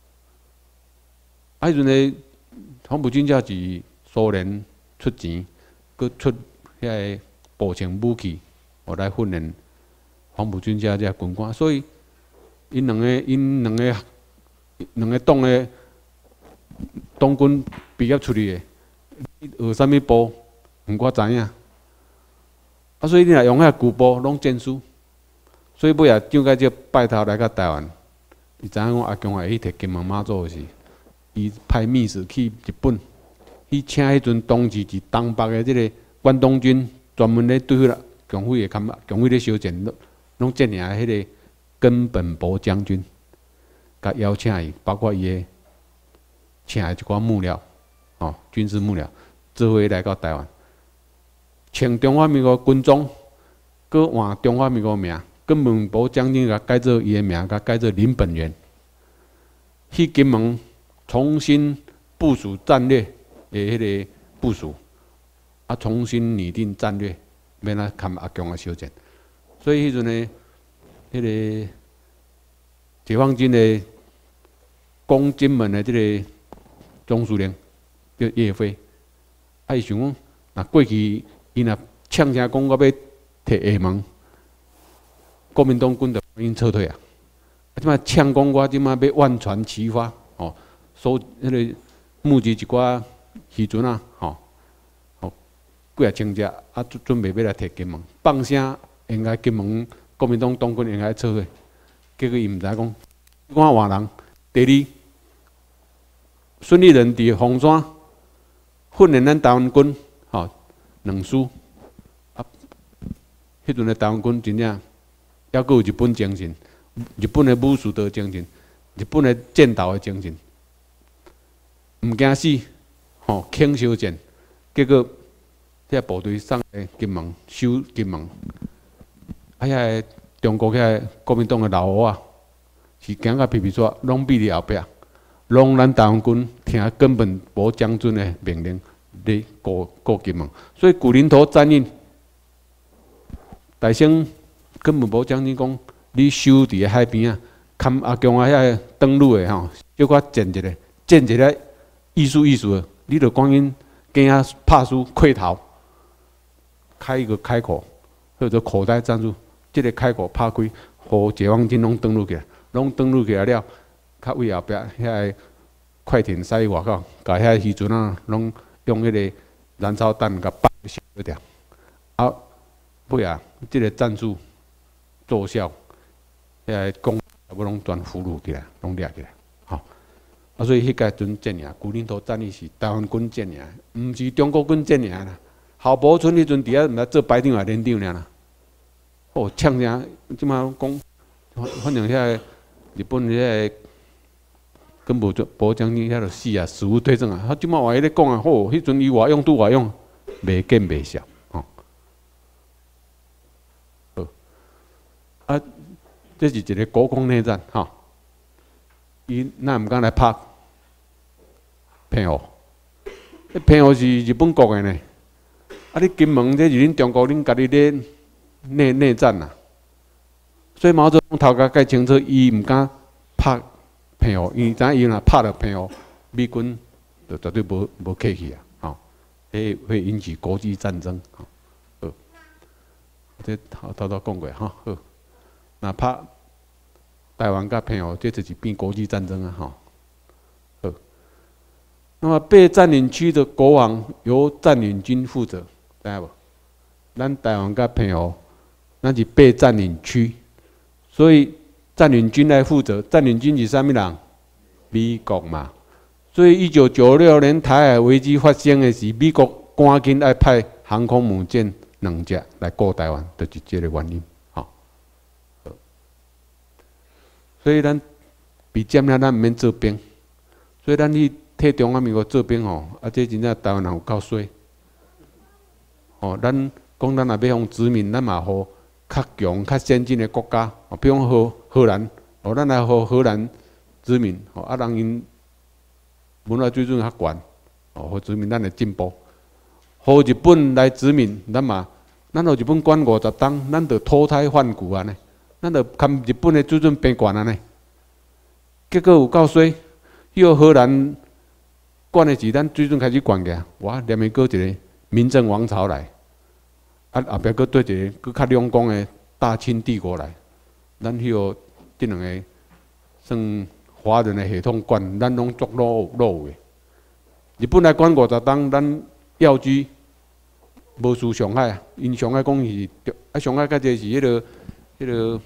啊，迄阵的黄埔军校是苏联出钱，佮出遐个步枪武器，我来训练黄埔军校这军官，所以因两个因两个。两个党的党军毕业出去的，学啥物部，毋我知影。啊，所以你若用遐旧部，拢战输。所以尾啊，蒋介石拜头来到台湾，伊知影讲阿强会去摕金门马祖的时，伊派密使去日本，去请迄阵当时是东北的即个关东军，专门咧对付啦共匪的，含共匪咧相战，拢占领迄个根本博将军。甲邀请伊，包括伊个请的一寡幕僚，哦，军事幕僚，做伙来到台湾，请中华民国军装，佮换中华民国名，根本无将军甲改做伊个名，甲改做林本源，去金门重新部署战略的迄个部署，啊，重新拟定战略，免啊含阿强啊相战，所以迄阵呢，迄个。解放军的攻金门的这个总司令叫叶飞，啊，伊想讲，若过去伊若呛声讲我要摕厦门，国民党军就已经撤退啊。啊，即摆呛讲我即摆要万船齐发，哦，收迄个募集一寡渔船啊，吼、哦，哦，几啊千只，啊，准备要来摕金门，放声应该金门国民党党军应该撤退。结果伊毋知讲，我换人。第二，孙立人伫凤山训练咱台湾军，吼，两师。啊，迄阵的台湾军真正，还佫有日本精神，日本的武士道精神，日本的战斗的精神，毋惊死，吼，轻相战。结果，遐部队送来金门，守金门，啊遐。中国遐国民党的老虎啊，是行到皮皮刷，拢比伫后壁，拢咱台湾军听根本无将军的命令，咧顾顾金门。所以古林头战役，大生根本无将军讲，你守伫海边啊，看阿强啊遐登陆的吼，小可战一个，战一个意思意思的，你着赶紧惊啊拍输溃逃，开一个开口，或者口袋战术。即个开口拍开，互解放军拢登陆起来，拢登陆起来了，较为后壁遐个快艇驶外口，甲遐渔船啊，拢用迄个燃烧弹甲爆烧掉。啊，尾啊，即个战术奏效，遐个攻全部拢全俘虏起来，拢掠起来，吼。啊，所以迄个阵战赢，古宁头战役是台湾军战赢，毋是中国军战赢啦。郝柏村迄阵伫遐毋知做排长还连长尔啦。哦，呛声，即马讲，反正遐日本遐根本就无将军遐就死啊，死无对证啊。他即马话伊咧讲啊，吼，迄阵伊外用拄外用，袂见袂笑，吼。好，啊，这是一个国共内战，吼。伊那毋敢来拍澎湖，迄澎湖是日本国的呢。啊，你金门这是恁中国恁家己咧。内内战呐，所以毛泽东头壳介清楚，伊毋敢拍澎湖，因为知影伊若拍了澎湖，美军就绝对无无客气啊，吼、哦。 会会引起国际战争。好，好，这头头头讲过哈。好，哪怕台湾甲澎湖，这就是变国际战争啊！哈。好，那么被占领区的国王由占领军负责，知影无？咱台湾甲澎湖，咱是被占领区，所以占领军来负责。占领军是啥物人？美国嘛。所以一九九六年台海危机发生的时，美国赶紧爱派航空母舰两只来过台湾，就是这个原因。好，所以咱被占了，咱唔免做兵。所以咱去替中华民国做兵吼，啊，这真正台湾人有够衰。哦，咱讲咱若要互殖民，咱嘛互较强、较先进的国家，哦，比方荷荷兰，哦，咱来互荷兰殖民，哦，啊，人因文化水准较悬，哦，互殖民咱会进步。互日本来殖民，咱嘛，咱互日本管五十冬，咱就脱胎换骨安尼，咱就堪日本的水准变悬安尼。结果有够衰，迄个荷兰管的时，咱水准开始悬起来，哇，连面搁一个民政王朝来，啊后壁搁对一个搁较两光的大清帝国来，咱迄个这两个算华人的系统管，咱拢足落落有的。日本来管五十冬，咱要居无输上海啊，因上海讲是啊，上海较济是迄个迄个，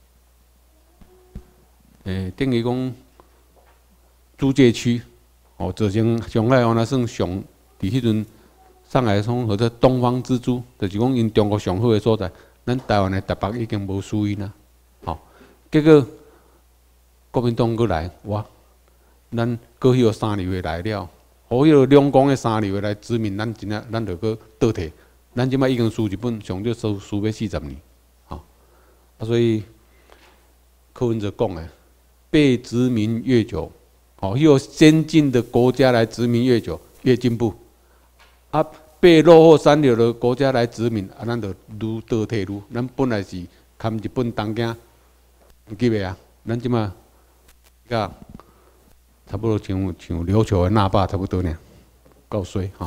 诶，等于讲租界区，哦，造成上海原来算上伫迄阵上海讲或者东方之珠，就是讲因中国上好的所在，咱台湾的台北已经无输因啦，吼，结果国民党过来，哇，咱过迄个三流的来了。互迄个两光的三流来殖民咱，真正咱就搁倒退。咱即摆已经输日本，上少输输要四十年，吼、啊，所以柯文哲讲的，被殖民越久，吼、哦，迄个先进的国家来殖民越久，越进步。啊，被落后三流的国家来殖民，啊，咱就愈倒退愈。咱本来是堪日本东囝级的啊，咱即摆甲。差不多像像琉球的那霸差不多呢，够衰哈。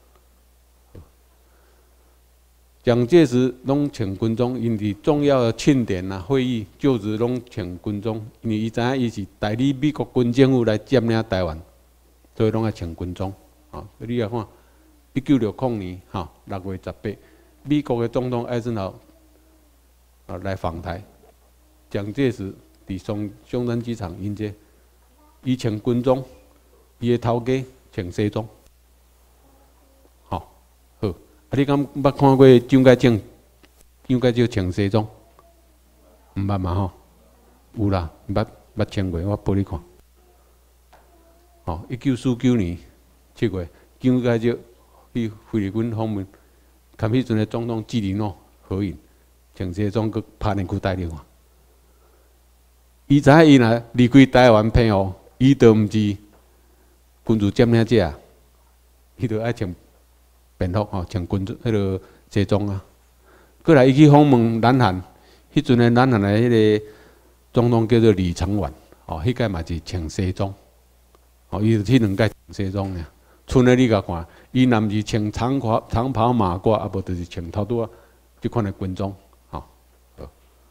蒋介石拢请军中，因伫重要的庆典啊、会议、就职拢请军中，因为伊知影伊是代理美国军政府来占领台湾，所以拢爱请军中。啊，你来看，一九六零年哈六月十八，美国的总统艾森豪啊来访台，蒋介石伫松松山机场迎接。伊穿军装，伊个头家穿西装，吼、哦、好。啊，你敢捌看过蒋介石？蒋介石穿西装？毋捌嘛吼？有啦，捌捌穿过，我报你看。吼、哦，一九四九年七月，蒋介石去菲律宾访问，跟迄阵的总统纪里诺合影，穿西装，佮拍连裤带你看。伊知影伊若离开台湾澎湖。伊都毋是军事占领者啊，伊都爱穿便服吼，穿军迄个西装啊。过来伊去访问南韩，迄阵的南韩的迄个总统叫做李承晚，哦，迄届嘛是穿西装，哦，伊就去两届穿西装尔。剩的你甲看，伊若毋是穿长袍长袍马褂，啊无就是穿头拄啊，即款的军装，吼、哦。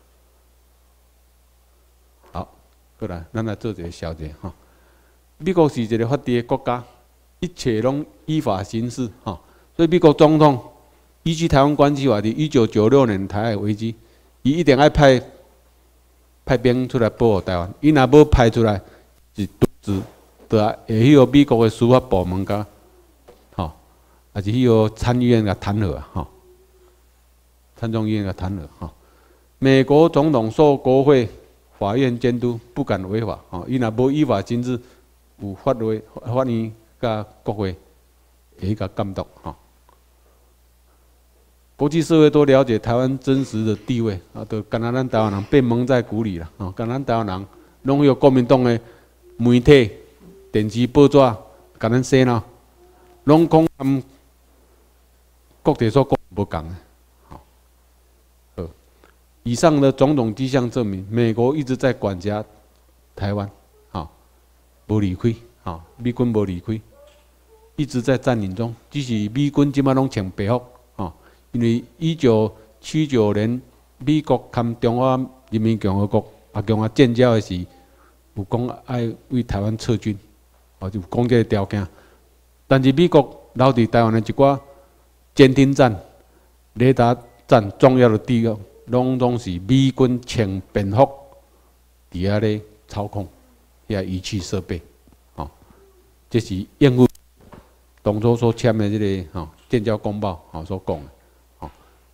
好，过来，咱来做一个小结吼。美国是一个法治的国家，一切拢依法行事，哈。所以美国总统依据《台湾关系法》伫一九九六年台海危机，伊一定要派派兵出来保护台湾。伊若无派出来，是独自，就会迄个美国的司法部门甲，吼，还是迄个参议院甲弹劾啊，吼，参众议院甲弹劾，吼。美国总统受国会、法院监督，不敢违法，吼。伊若无依法行事。有法律、法院甲国会会甲监督吼，国际社会都了解台湾真实的地位啊，都干那咱台湾人被蒙在鼓里啦，啊，干咱台湾人拢有国民党的媒体、电视报纸甲咱洗脑，拢讲他国体所讲无共的，好，好，以上的种种迹象证明，美国一直在管辖台湾。无离开，吼，美军无离开， 一直在占领中，只是美军即马拢穿白服吼，因为一九七九年美国跟中华人民共和国啊共啊建交的时，有讲爱为台湾撤军，哦就讲这个条件。但是美国留伫台湾的一寡监听站、雷达站重要的地方，拢总是美军穿便服伫遐咧操控遐仪器设备，哦，这是应付当初所签的这个吼建交公报吼所讲的，吼。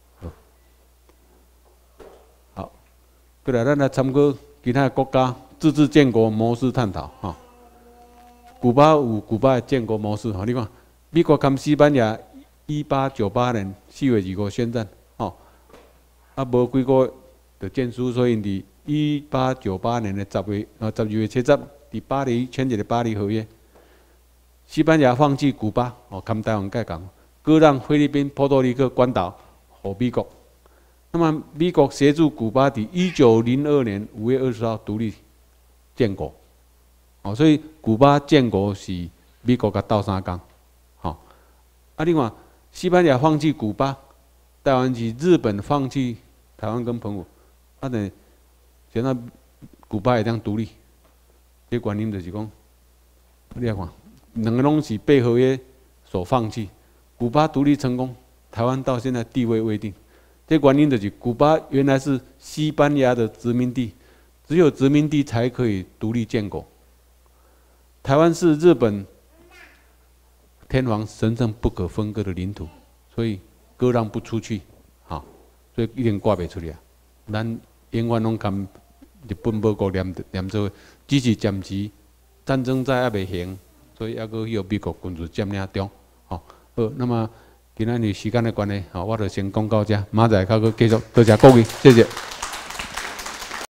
好，过来咱来参考其他国家自治建国模式探讨吼。古巴有古巴的建国模式吼，你看美国跟西班牙一八九八年四月二号宣战，吼，啊无几个月就建书，所以伫一八九八年的十月啊十二月七十，伫巴黎签一个巴黎合约。西班牙放弃古巴，哦，跟台湾盖港，割让菲律宾、波多黎各关岛给美国。那么美国协助古巴伫一九零二年五月二十号独立建国。哦，所以古巴建国是美国甲斗相共，吼、哦。啊，另外西班牙放弃古巴，台湾是日本放弃台湾跟澎湖，啊呢，现在古巴会当独立，这原因就是讲，你来看，两个拢是被合约所放弃。古巴独立成功，台湾到现在地位未定，这原因就是古巴原来是西班牙的殖民地，只有殖民地才可以独立建国。台湾是日本天皇神圣不可分割的领土，所以割让不出去，好，所以一定挂不出去啊。咱永远拢跟日本、美国连连做，只是暂时战争在还未行，所以还阁有美国军事占领中，好，好，那么今仔日时间的关系，好，我就先讲到这，明仔载较阁继续，多谢各位，谢谢。